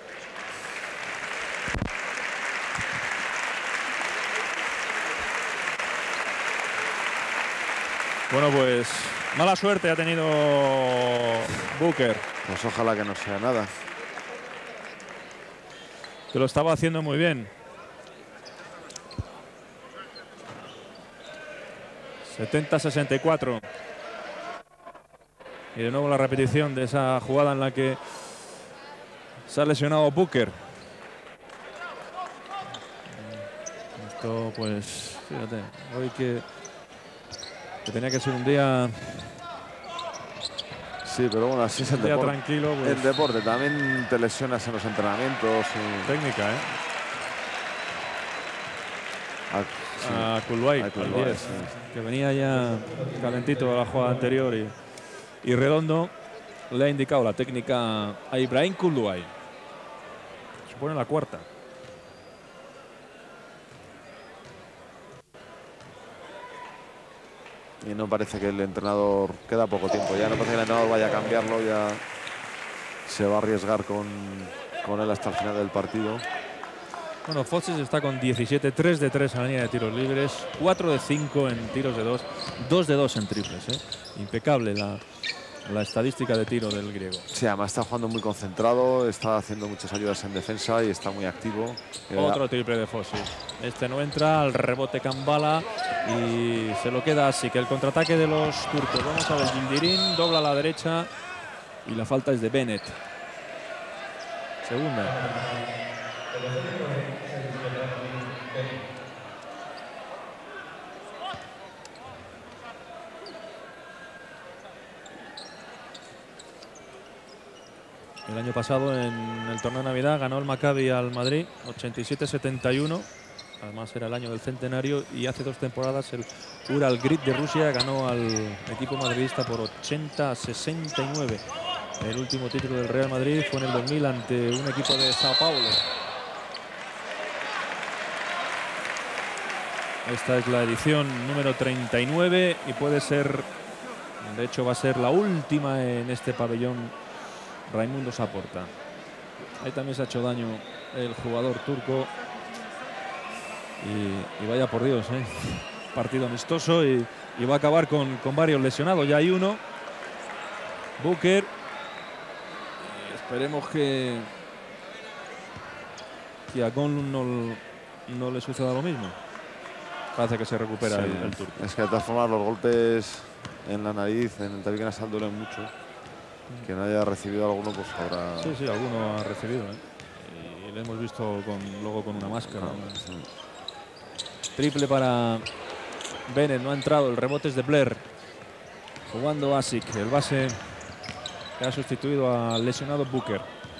Bueno, pues mala suerte ha tenido Booker. Pues ojalá que no sea nada. Que lo estaba haciendo muy bien. setenta sesenta y cuatro. Y de nuevo la repetición de esa jugada en la que se ha lesionado Booker. Esto pues, fíjate, hoy que, que tenía que ser un día... Sí, pero bueno, así es el día deporte. Tranquilo, pues, el deporte, también te lesionas en los entrenamientos. Y... Técnica, ¿eh? Ah, sí. A Kulway, al diez, sí. Que venía ya calentito de la jugada anterior y, y Redondo le ha indicado la técnica a Ibrahim Kulway. Se pone la cuarta. Y no parece que el entrenador, queda poco tiempo ya, no parece que el entrenador vaya a cambiarlo, ya se va a arriesgar con, con él hasta el final del partido. Bueno, Fosis está con diecisiete, tres de tres en la línea de tiros libres, cuatro de cinco en tiros de dos, dos de dos en triples. ¿eh? Impecable la, la estadística de tiro del griego. Sí, además está jugando muy concentrado, está haciendo muchas ayudas en defensa y está muy activo. Otro triple de Fosis. Este no entra, al rebote Kambala y se lo queda así, que el contraataque de los turcos. Vamos a ver, Yildirim dobla a la derecha y la falta es de Bennett. Segunda. El año pasado en el torneo de Navidad ganó el Maccabi al Madrid ochenta y siete setenta y uno. Además era el año del centenario y hace dos temporadas el Ural Grit de Rusia ganó al equipo madridista por ochenta a sesenta y nueve. El último título del Real Madrid fue en el dos mil ante un equipo de Sao Paulo. Esta es la edición número treinta y nueve y puede ser, de hecho va a ser la última en este pabellón Raimundo Saporta. Ahí también se ha hecho daño el jugador turco. Y, y vaya por Dios, ¿eh? Partido amistoso y, y va a acabar con, con varios lesionados. Ya hay uno. Booker. Y esperemos que, que a Gonlund no, no le suceda lo mismo. Parece que se recupera sí, el, el turco. Es que de todas formas los golpes en la nariz, en el tabique nasal duelen mucho. Que no haya recibido alguno, pues habrá... Sí, sí, alguno ha recibido, ¿eh? Y lo hemos visto con, luego con una máscara. No, sí. Triple para Bennett, no ha entrado, el rebote es de Blair. Jugando Asic, el base que ha sustituido al lesionado Booker.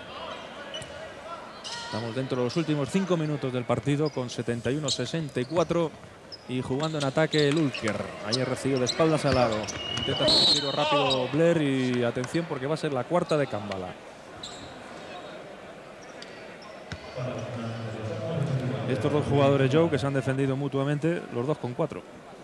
Estamos dentro de los últimos cinco minutos del partido con setenta y uno sesenta y cuatro y jugando en ataque el Ulker. Ahí ha recibido de espaldas al aro. Intenta hacer un tiro rápido Blair y atención porque va a ser la cuarta de Kambala. Estos dos jugadores, Joe, que se han defendido mutuamente, los dos con cuatro.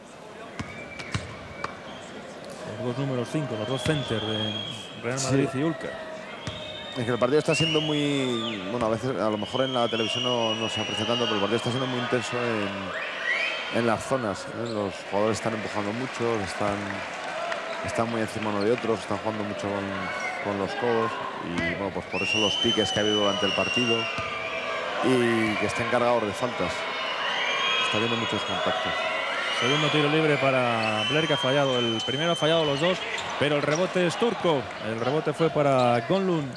Los dos números cinco, los dos centers de Real Madrid sí. y Ulker. Es que el partido está siendo muy... Bueno, a veces, a lo mejor en la televisión no, no se aprecia tanto, pero el partido está siendo muy intenso en, en las zonas, ¿eh? Los jugadores están empujando mucho, están, están muy encima uno de otros, están jugando mucho con, con los codos. Y bueno, pues por eso los piques que ha habido durante el partido. Y que estén cargados de faltas. Está habiendo muchos contactos. Segundo tiro libre para Blair, que ha fallado. El primero ha fallado los dos, pero el rebote es turco. El rebote fue para Gonlund.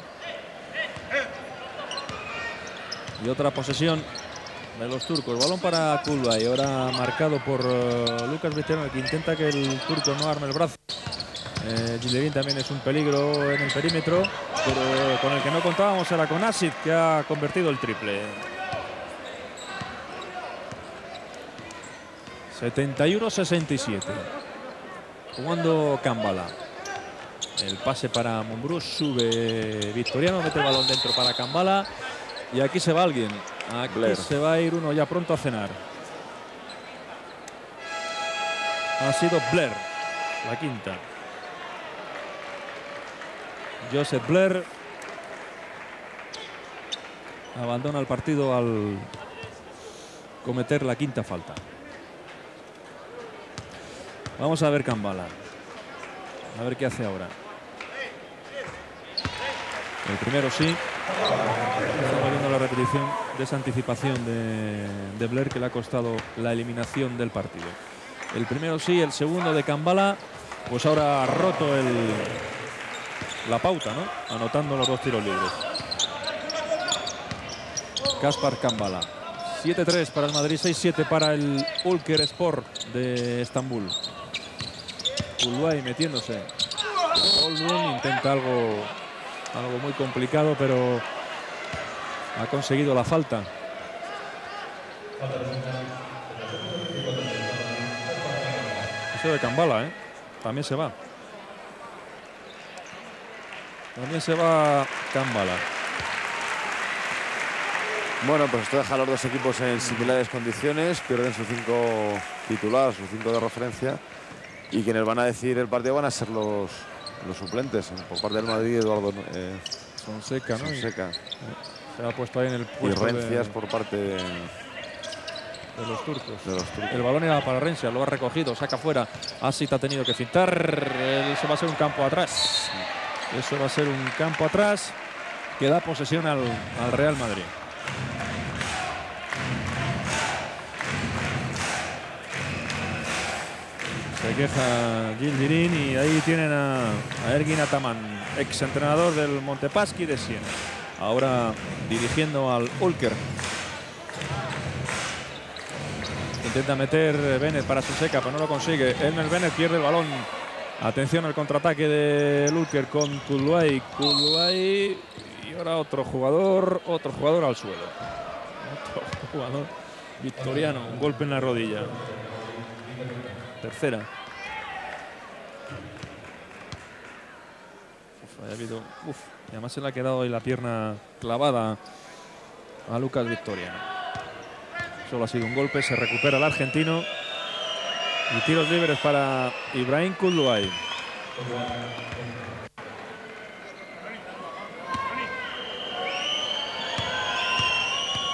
Y otra posesión de los turcos. Balón para Kulbay. Ahora marcado por uh, Lucas Vitoriano, que intenta que el turco no arme el brazo. Eh, Gillerin también es un peligro en el perímetro, pero con el que no contábamos era con Asic, que ha convertido el triple. setenta y uno sesenta y siete. Jugando Kambala. El pase para Mumbrú, sube Vitoriano, mete el balón dentro para Kambala. Y aquí se va alguien. Aquí Blair. Se va a ir uno ya pronto a cenar. Ha sido Blair, la quinta. Joseph Blair abandona el partido al cometer la quinta falta. Vamos a ver Kambala. A ver qué hace ahora. El primero sí. Estamos viendo la repetición de esa anticipación de, de Blair que le ha costado la eliminación del partido. El primero sí, el segundo de Kambala. Pues ahora ha roto el... la pauta, ¿no? Anotando los dos tiros libres. Kaspar Kambala. siete tres para el Madrid, seis siete para el Ulker Sport de Estambul. Kulbay metiéndose. Goldblum intenta algo, algo muy complicado, pero ha conseguido la falta. Eso de Kambala, ¿eh? También se va. También se va Kambala. Bueno, pues esto deja a los dos equipos en similares condiciones. Pierden sus cinco titulares, sus cinco de referencia. Y quienes van a decidir el partido van a ser los, los suplentes. Por parte del Madrid, Eduardo eh, Fonseca, ¿no? Fonseca. Y se ha puesto ahí en el puesto. Y Rencias de, por parte de, de, los turcos. de los turcos. El balón era para Rencias, lo ha recogido, saca fuera. Asit ha tenido que fintar. Eso va a ser un campo atrás. Eso va a ser un campo atrás que da posesión al, al Real Madrid. Se queja Gildirín y ahí tienen a, a Ergin Ataman, ex entrenador del Montepaschi de Siena. Ahora dirigiendo al Ulker. Intenta meter Bennett para Fonseca, pero no lo consigue. Elmer Bennett pierde el balón. Atención al contraataque de Ulker con Kulbay. Kulbay y ahora otro jugador, otro jugador al suelo. Otro jugador Vitoriano, un golpe en la rodilla. Tercera. Uf, ha habido, uf, y además se le ha quedado ahí la pierna clavada a Lucas Vitoriano. Solo ha sido un golpe, se recupera el argentino. Y tiros libres para Ibrahim Kulbay.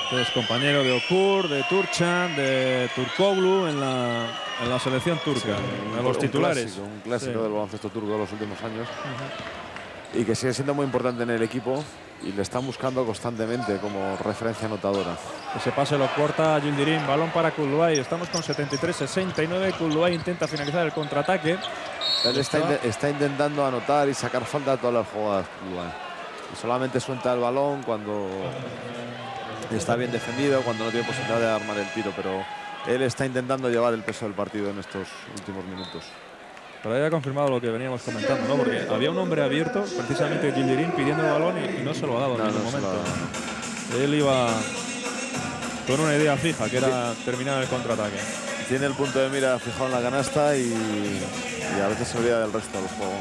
Este es compañero de Okur, de Turchan, de Turkoglu en la, en la selección turca, sí, de los un titulares. Clásico, un clásico sí. del baloncesto turco de los últimos años. Uh-huh. Y que sigue siendo muy importante en el equipo y le están buscando constantemente como referencia anotadora. Ese pase lo corta Yildirim, balón para Kulluay. Estamos con setenta y tres sesenta y nueve. Kulluay intenta finalizar el contraataque. Él está, está, está intentando anotar y sacar falta a todas las jugadas. Kulluay. Y solamente suelta el balón cuando está bien defendido, cuando no tiene posibilidad de armar el tiro, pero él está intentando llevar el peso del partido en estos últimos minutos. Pero ahí ha confirmado lo que veníamos comentando, ¿no? Porque había un hombre abierto, precisamente Yildirim, pidiendo el balón y, y no se lo ha dado en ningún no, no momento. Él iba con una idea fija, que era terminar el contraataque. Tiene el punto de mira fijado en la canasta y, y a veces se olvida del resto del juego.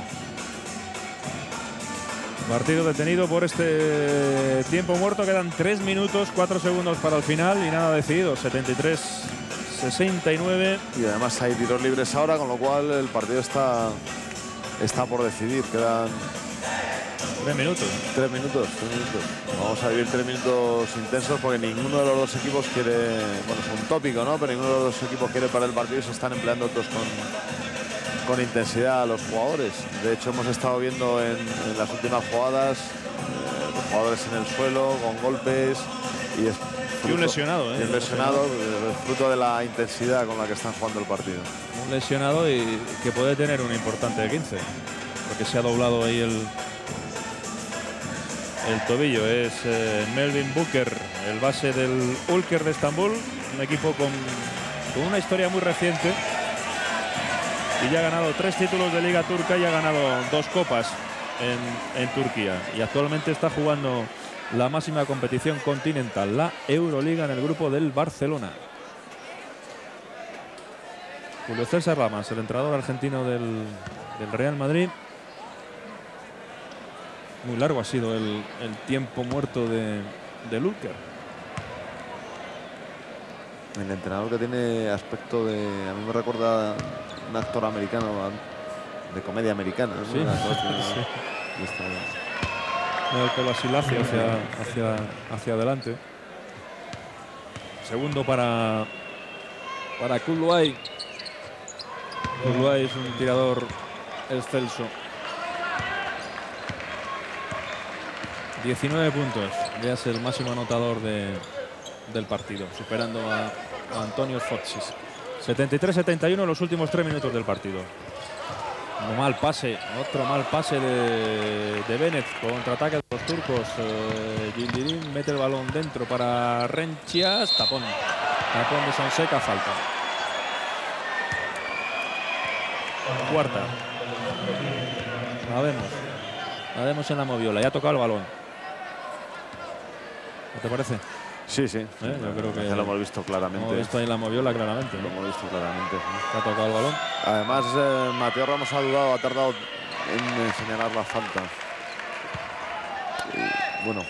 Partido detenido por este tiempo muerto. Quedan tres minutos, cuatro segundos para el final y nada decidido. setenta y tres sesenta y nueve. Y además hay tiros libres ahora, con lo cual el partido está, está por decidir. Quedan tres minutos. Tres minutos, tres minutos. Vamos a vivir tres minutos intensos porque ninguno de los dos equipos quiere... Bueno, es un tópico, ¿no? Pero ninguno de los dos equipos quiere para el partido y se están empleando otros con... con intensidad a los jugadores. De hecho, hemos estado viendo en, en las últimas jugadas eh, los jugadores en el suelo, con golpes y, es fruto, y un lesionado, ¿eh? Y un lesionado, eh, fruto de la intensidad con la que están jugando el partido. Un lesionado y que puede tener un importante de quince, porque se ha doblado ahí el, el tobillo. Es eh, Melvin Booker, el base del Ülker de Estambul, un equipo con, con una historia muy reciente. Y ya ha ganado tres títulos de Liga Turca y ha ganado dos copas en, en Turquía. Y actualmente está jugando la máxima competición continental, la Euroliga, en el grupo del Barcelona. Julio César Lamas, el entrenador argentino del, del Real Madrid. Muy largo ha sido el, el tiempo muerto de, de Ülker. El entrenador que tiene aspecto de... A mí me recuerda un actor americano, de comedia americana, ¿no? Sí, sí. El pelo así lacio hacia, hacia, hacia adelante. Segundo para, para Kulluay. Kulluay es un tirador excelso. diecinueve puntos. Ya es el máximo anotador de, del partido, superando a, a Antonio Foxis. setenta y tres setenta y uno en los últimos tres minutos del partido. Un mal pase, otro mal pase de, de Bennett. Contraataque de los turcos. Eh, Yildirim mete el balón dentro para Rencias. Tapón. Tapón de Sonseca, falta. Cuarta. La vemos. La vemos en la moviola. Ya ha tocado el balón. ¿Qué te parece? Sí, sí. ¿Eh? Yo creo que ya lo hemos visto claramente. Hemos visto ahí la moviola claramente. Lo hemos visto claramente. ¿Ha tocado el balón? Además, eh, Mateo Ramos ha dudado, ha tardado en señalar la falta. Y, bueno,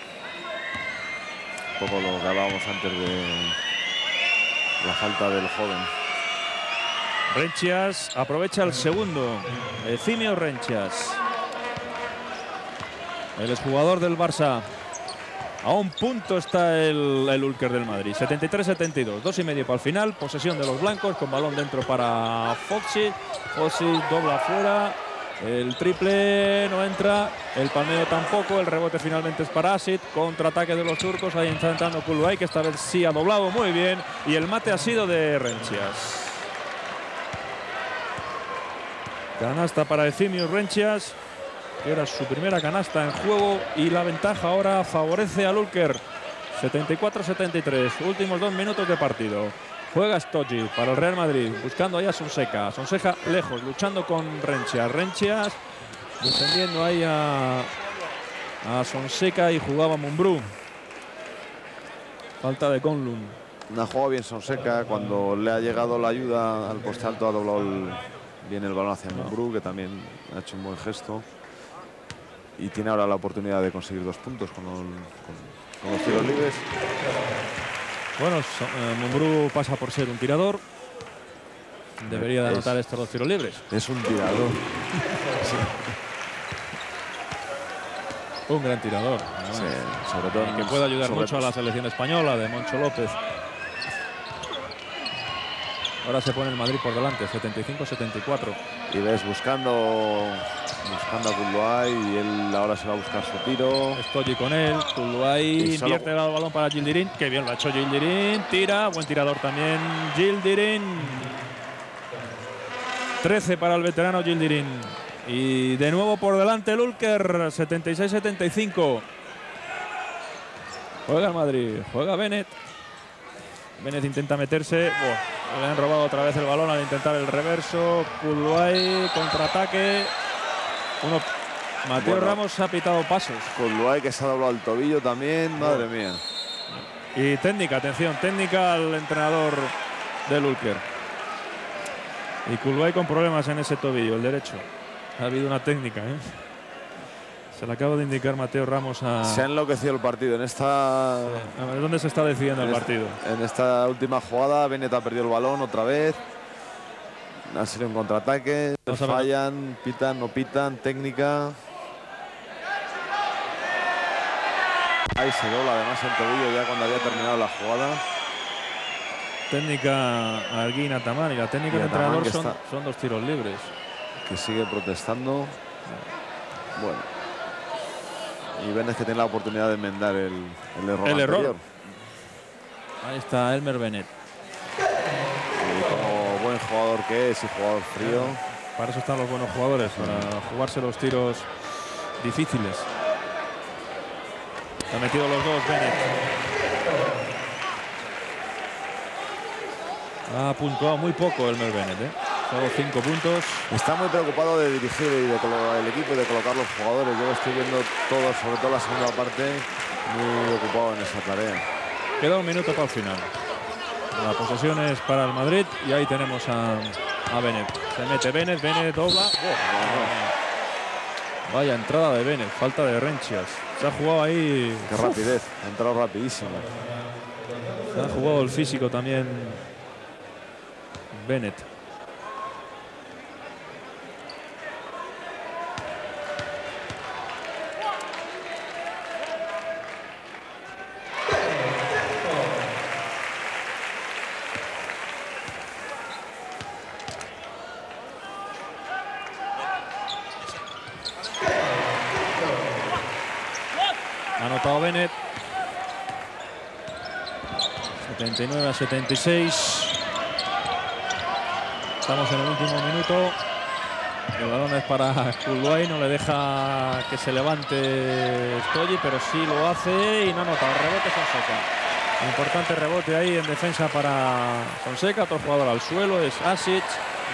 un poco lo que hablábamos antes de la falta del joven. Rencias aprovecha el segundo. Efimio Rencias. El exjugador del Barça. A un punto está el, el Ülker del Madrid. setenta y tres setenta y dos. Dos y medio para el final. Posesión de los blancos con balón dentro para Foxy. Foxy dobla afuera. El triple no entra. El palmeo tampoco. El rebote finalmente es para Asit. Contraataque de los turcos. Ahí está entrando Kulluay, que esta vez sí ha doblado muy bien. Y el mate ha sido de Rencias. Canasta para Efimio Rencias, que era su primera canasta en juego, y la ventaja ahora favorece al Ülker. setenta y cuatro setenta y tres, últimos dos minutos de partido. Juega Stojic para el Real Madrid, buscando ahí a Sonseca. Sonseca lejos, luchando con Rencias. Rencias defendiendo ahí a, a Sonseca, y jugaba Mumbrú. Falta de Conlund. Una jugada bien Sonseca, cuando le ha llegado la ayuda al poste alto, ha doblado el, bien el balón hacia Mumbrú, que también ha hecho un buen gesto. Y tiene ahora la oportunidad de conseguir dos puntos con, el, con, con los tiros libres. Bueno, eh, Mumbrú pasa por ser un tirador. Debería de anotar es, estos dos tiros libres. Es un tirador. Sí. Un gran tirador. Sí, sobre todo. Y que puede ayudar mucho a la selección española de Moncho López. Ahora se pone el Madrid por delante, setenta y cinco setenta y cuatro. Y ves buscando, buscando a Kulduay y él ahora se va a buscar su tiro. Estoy con él. Kulduay invierte el balón para Yildirim. Qué bien lo ha hecho Yildirim. Tira, buen tirador también Yildirim. trece para el veterano Yildirim. Y de nuevo por delante el Ulker, setenta y seis setenta y cinco. Juega el Madrid, juega Bennett. Bennett intenta meterse. Buah, le han robado otra vez el balón al intentar el reverso. Kulduay, contraataque. Uno, Mateo bueno, Ramos ha pitado pasos. Kulduay que se ha doblado el tobillo también, madre mía. Y técnica, atención, técnica al entrenador del Ulker. Y Kulduay con problemas en ese tobillo, el derecho. Ha habido una técnica, ¿eh? Se le acaba de indicar Mateo Ramos a... Se ha enloquecido el partido en esta... Sí. A ver, ¿dónde se está decidiendo el partido? En esta última jugada, Bennett ha perdido el balón otra vez. Ha sido un contraataque. Fallan, pitan, no pitan, técnica. Ahí se dobla además el tobillo ya cuando había terminado la jugada. Técnica a Arguín Ataman y la técnica del entrenador son, son dos tiros libres. Que sigue protestando. Bueno. Y Bennett que tiene la oportunidad de enmendar el, el error el anterior. Error. Ahí está Elmer Bennett. Y como buen jugador que es y jugador frío. Para eso están los buenos jugadores, para jugarse los tiros difíciles. Ha metido los dos Bennett. Ha puntuado muy poco Elmer Bennett, ¿eh? Solo cinco puntos. Está muy preocupado de dirigir y de colocar el equipo y de colocar los jugadores. Yo lo estoy viendo todo, sobre todo la segunda parte, muy ocupado en esa tarea. Queda un minuto para el final. La posesión es para el Madrid y ahí tenemos a, a Bennett. Se mete Bennett, Bennett dobla. Oh, vaya entrada de Bennett, falta de Renchias. Se ha jugado ahí. Qué rapidez, ha entrado rapidísimo. Se ha jugado el físico también Bennett. Ha anotado Bennett. setenta y nueve a setenta y seis. Estamos en el último minuto. El balón es para Kulduay. No le deja que se levante Stoji, pero sí lo hace y no anota. El rebote Fonseca. Importante rebote ahí en defensa para Fonseca. Otro jugador al suelo es Asic.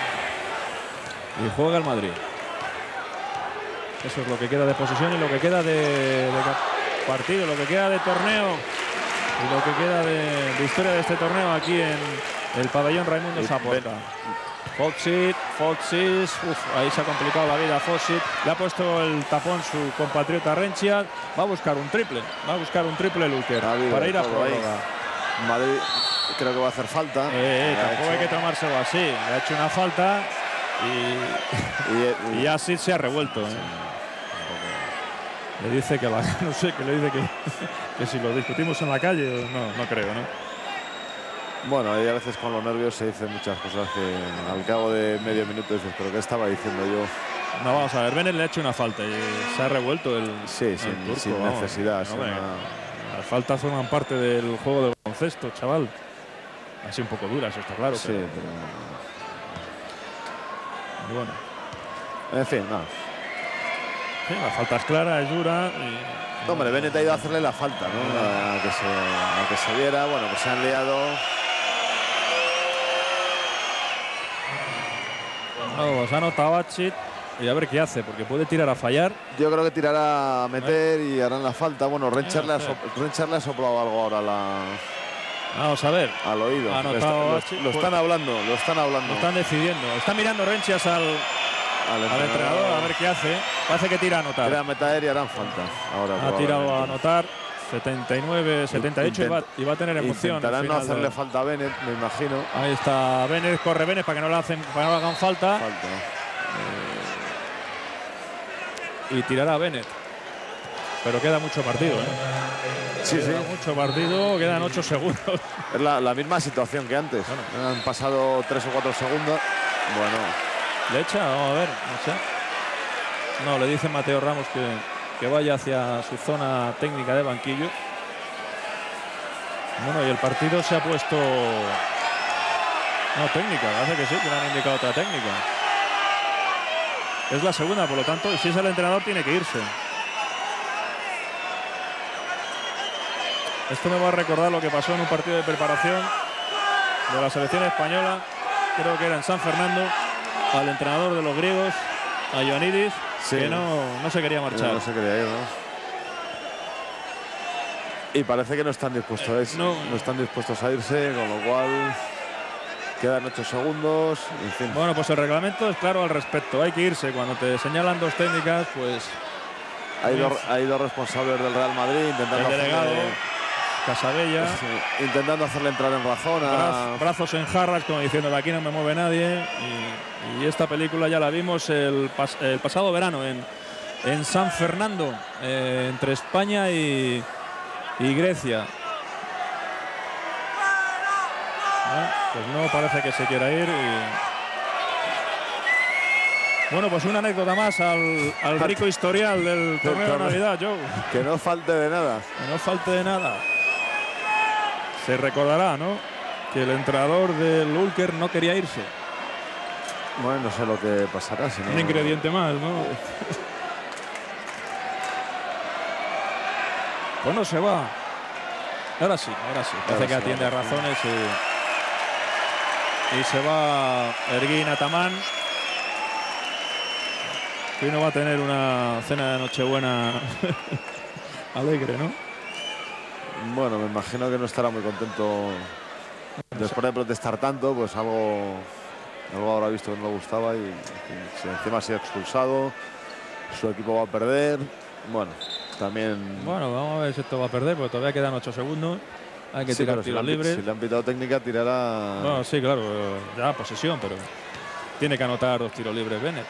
Y juega el Madrid. Eso es lo que queda de posesión y lo que queda de, de partido, lo que queda de torneo y lo que queda de, de historia de este torneo aquí en el pabellón Raimundo Saporta. Foxit, Foxit, uf, ahí se ha complicado la vida a Foxit. Le ha puesto el tapón su compatriota Renchias. Va a buscar un triple, va a buscar un triple el Ulker para ir a prórroga. Madrid creo que va a hacer falta. Eh, eh, tampoco hay que tomárselo así. Le ha hecho una falta y, y, y Asic se ha revuelto. ¿eh? Le dice que la, no sé, que le dice que, que si lo discutimos en la calle, no, no creo, ¿no? Bueno, hay a veces con los nervios se dicen muchas cosas que al cabo de medio minuto dices, pero ¿qué estaba diciendo yo? No, vamos a ver, Bennett le ha hecho una falta y se ha revuelto el Sí, el sin, turco, sin vamos. necesidad. No, una... Las faltas forman parte del juego de baloncesto, chaval. Ha sido un poco dura, eso está claro. Sí, pero... pero... Y bueno. En fin, nada. Sí, la falta es clara, es dura. Y... No, hombre, Bennett ha ido a hacerle la falta, ¿no? A, a, que se, a que se viera. Bueno, pues se han liado. No, se ha notado a Chit y a ver qué hace, porque puede tirar a fallar. Yo creo que tirará a meter y harán la falta. Bueno, Renchar le, le ha soplado algo ahora a la... Vamos a ver. Al oído. Ha lo, está, lo, lo están hablando, lo están hablando. Lo están decidiendo. Está mirando Renchias al, al, entrenador. al entrenador a ver qué hace. Parece que tira a anotar. Tira a meter y harán falta. Ahora, ha tirado a anotar. setenta y nueve, setenta y ocho. Intent, y, va, y va a tener emoción. Intentarán no hacerle de... falta a Bennett, me imagino. Ahí está Bennett, corre Bennett para que no le, hacen, para que no le hagan falta. falta. Eh, y tirará a Bennett. pero queda mucho partido, ¿eh? Sí, queda sí. mucho partido, quedan ocho segundos. Es la, la misma situación que antes. Bueno. Han pasado tres o cuatro segundos. Bueno. ¿Le echa? Vamos a ver, no sé. No, le dice Mateo Ramos que, que vaya hacia su zona técnica de banquillo. Bueno, y el partido se ha puesto... No, técnica, parece que sí, que le han indicado otra técnica. Es la segunda, por lo tanto, si es el entrenador tiene que irse. Esto me va a recordar lo que pasó en un partido de preparación de la selección española, creo que era en San Fernando, al entrenador de los griegos, a Ioannidis, sí, que no, no se quería marchar. No se quería ir, ¿no? Y parece que no están dispuestos a irse, no. no están dispuestos a irse, con lo cual quedan ocho segundos. En fin. Bueno, pues el reglamento es claro al respecto. Hay que irse. Cuando te señalan dos técnicas, pues... Hay, dos, hay dos responsables del Real Madrid intentando... El delegado, hacerle, Casabella. Pues, intentando hacerle entrar en razón. A... Braz, brazos en jarras, como diciendo, de aquí no me mueve nadie. Y, y esta película ya la vimos el, pas, el pasado verano en, en San Fernando, eh, entre España y... y Grecia. ¿Eh? Pues no parece que se quiera ir. Y... Bueno, pues una anécdota más al, al rico historial del torneo de Navidad, Joe. Que no falte de nada. Que no falte de nada. Se recordará, ¿no?, que el entrenador del Ulker no quería irse. Bueno, no sé lo que pasará. Si no... Un ingrediente más, ¿no? Pues no se va. Ahora sí, ahora sí. Parece que atiende a razones y, y se va Erguín Atamán. Que hoy no va a tener una cena de Nochebuena alegre, ¿no? Bueno, me imagino que no estará muy contento después de protestar tanto, pues algo, algo habrá visto que no le gustaba y, y si encima ha sido expulsado, su equipo va a perder. Bueno. También... Bueno, vamos a ver si esto va a perder, porque todavía quedan ocho segundos. Hay que sí, tirar tiros si libres. Si le han pitado técnica, tirará... No, sí, claro, ya posesión, pero tiene que anotar dos tiros libres Bennett.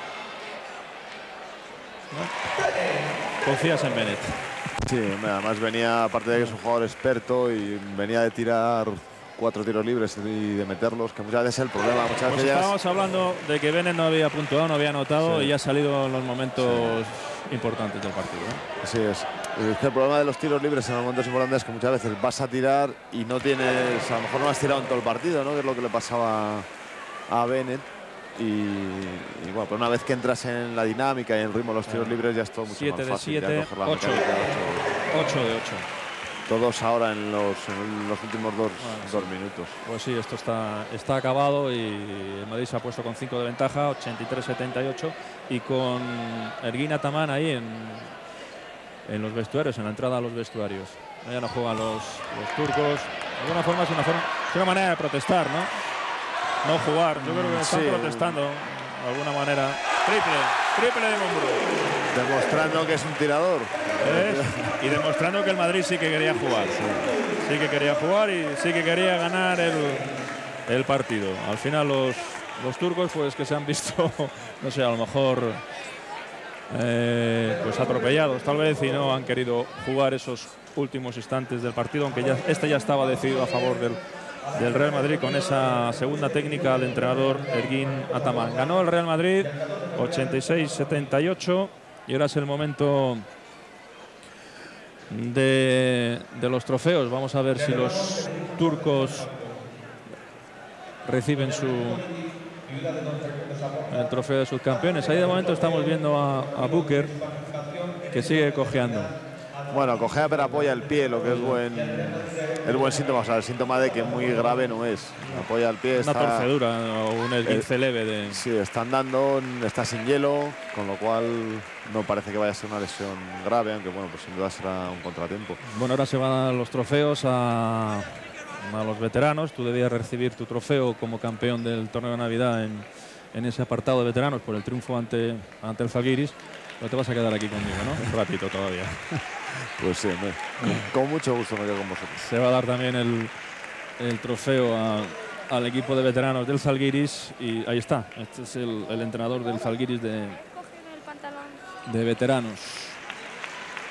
¿No? Confías en Bennett. Sí, además venía, aparte de que es un jugador experto, y venía de tirar cuatro tiros libres y de meterlos, que muchas veces es el problema. Muchas pues veces estábamos hablando de que Bennett no había puntuado, no había anotado, sí, y ha salido en los momentos... Sí. importantes del partido, ¿eh? Así es. El problema de los tiros libres en los momentos importantes es que muchas veces vas a tirar y no tienes, a lo mejor no has tirado en todo el partido, ¿no? Que es lo que le pasaba a Bennett. Y, y bueno, pero una vez que entras en la dinámica y en el ritmo de los tiros libres ya es todo mucho siete más fácil. siete, ya coger la ocho, mecánica, ocho de ocho. Todos ahora en los, en los últimos dos, bueno, dos sí. minutos. Pues sí, esto está, está acabado y el Madrid se ha puesto con cinco de ventaja, ochenta y tres setenta y ocho, y con Erguín Atamán ahí en, en los vestuarios, en la entrada a los vestuarios. Ya no juegan los, los turcos. De alguna forma es una, forma, es una manera de protestar, ¿no? No jugar. Yo creo que están sí. protestando de alguna manera. Triple, triple de Mumbrú. Demostrando que es un tirador. ¿Es? Y demostrando que el Madrid sí que quería jugar. Sí. sí que quería jugar y sí que quería ganar el, el partido. Al final los, los turcos pues que se han visto, no sé, a lo mejor eh, pues atropellados tal vez y no han querido jugar esos últimos instantes del partido, aunque ya, este ya estaba decidido a favor del, del Real Madrid con esa segunda técnica del entrenador Erguín Atamán. Ganó el Real Madrid ochenta y seis setenta y ocho. Y ahora es el momento de, de los trofeos. Vamos a ver si los turcos reciben su el trofeo de subcampeones. Ahí de momento estamos viendo a, a Booker, que sigue cojeando. Bueno, cojea pero apoya el pie, lo que es buen, es buen síntoma. O sea, el síntoma de que muy grave no es. Apoya el pie. Una está, torcedura o un esguince eh, leve. De... Sí, está andando, está sin hielo, con lo cual no parece que vaya a ser una lesión grave, aunque bueno, pues sin duda será un contratiempo. Bueno, ahora se van a dar los trofeos a, a los veteranos. Tú debías recibir tu trofeo como campeón del torneo de Navidad en, en ese apartado de veteranos por el triunfo ante, ante el Zalgiris. Pero te vas a quedar aquí conmigo, ¿no? Un ratito todavía. Pues sí, me, con, con mucho gusto me quedo con vosotros. Se va a dar también el, el trofeo a, al equipo de veteranos del Zalgiris y ahí está. Este es el, el entrenador del Zalgiris de, de veteranos.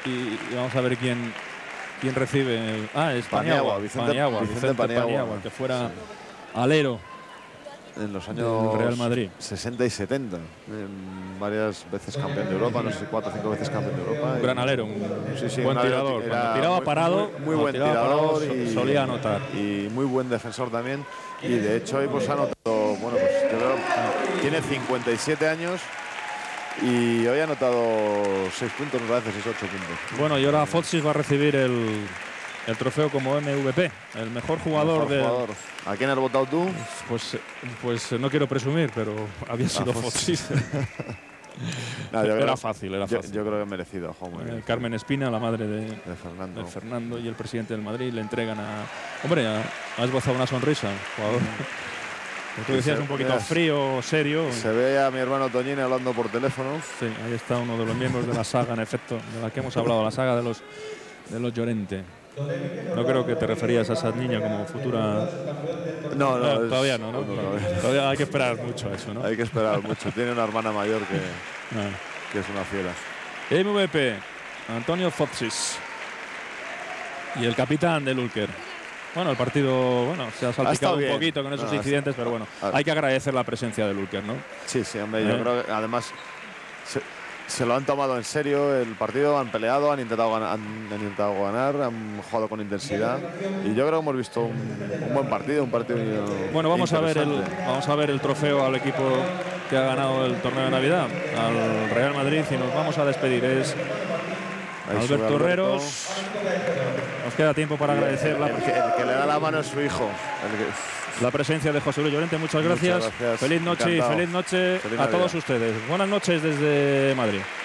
y, y vamos a ver quién, quién recibe. El, ah, es Paniagua, Paniagua, Vicente, Paniagua, Vicente Vicente Paniagua, Paniagua, que fuera sí. alero En los años Real Madrid. sesenta y setenta, en varias veces campeón de Europa, no sé si cuatro o cinco veces campeón de Europa. Un gran alero, un sí, sí, buen un tirador. Era Cuando tiraba muy, parado, muy, muy buen tiraba tirador parado, y solía anotar. Y muy buen defensor también. Y de hecho hoy pues ha anotado, bueno, pues yo creo, tiene cincuenta y siete años y hoy ha anotado seis puntos, me parece, seis ocho puntos. Bueno, y ahora Foxis va a recibir el, el trofeo como M V P, el mejor jugador de. ¿A quién has votado tú? Pues, pues no quiero presumir, pero había sido Foxis. No, era creo, fácil, era fácil. Yo, yo creo que merecido. Ojo, eh, Carmen Espina, la madre de, de, Fernando. de Fernando y el presidente del Madrid, le entregan a. Hombre, ha, ha esbozado una sonrisa, jugador. Como tú decías, un poquito frío, serio. Se ve a mi hermano Toñín hablando por teléfono. Sí, ahí está uno de los miembros de la saga, en efecto, de la que hemos hablado, la saga de los, de los Llorente. No creo que te referías a esa niña como futura. No, no, no es... todavía no, ¿no? Todavía. todavía hay que esperar mucho a eso, ¿no? Hay que esperar mucho. Tiene una hermana mayor que, no. que es una fiera. M V P, Antonio Foxis. Y el capitán del Ulker. Bueno, el partido bueno, se ha salpicado ha un bien. poquito con esos no, incidentes, pero bueno, hay que agradecer la presencia del Ulker, ¿no? Sí, sí, hombre, yo eh. creo que además se, se lo han tomado en serio el partido, han peleado, han intentado, ganar, han, han intentado ganar, han jugado con intensidad y yo creo que hemos visto un, un buen partido, un partido Bueno, vamos a ver el vamos a ver el trofeo al equipo que ha ganado el torneo de Navidad, al Real Madrid, y nos vamos a despedir. Es Alberto Herreros. Nos queda tiempo para agradecer la el que, el que le da la mano es su hijo. El que... La presencia de José Luis Llorente. Muchas gracias. Muchas gracias. Feliz noche Encantado. y feliz noche feliz a todos ustedes. Buenas noches desde Madrid.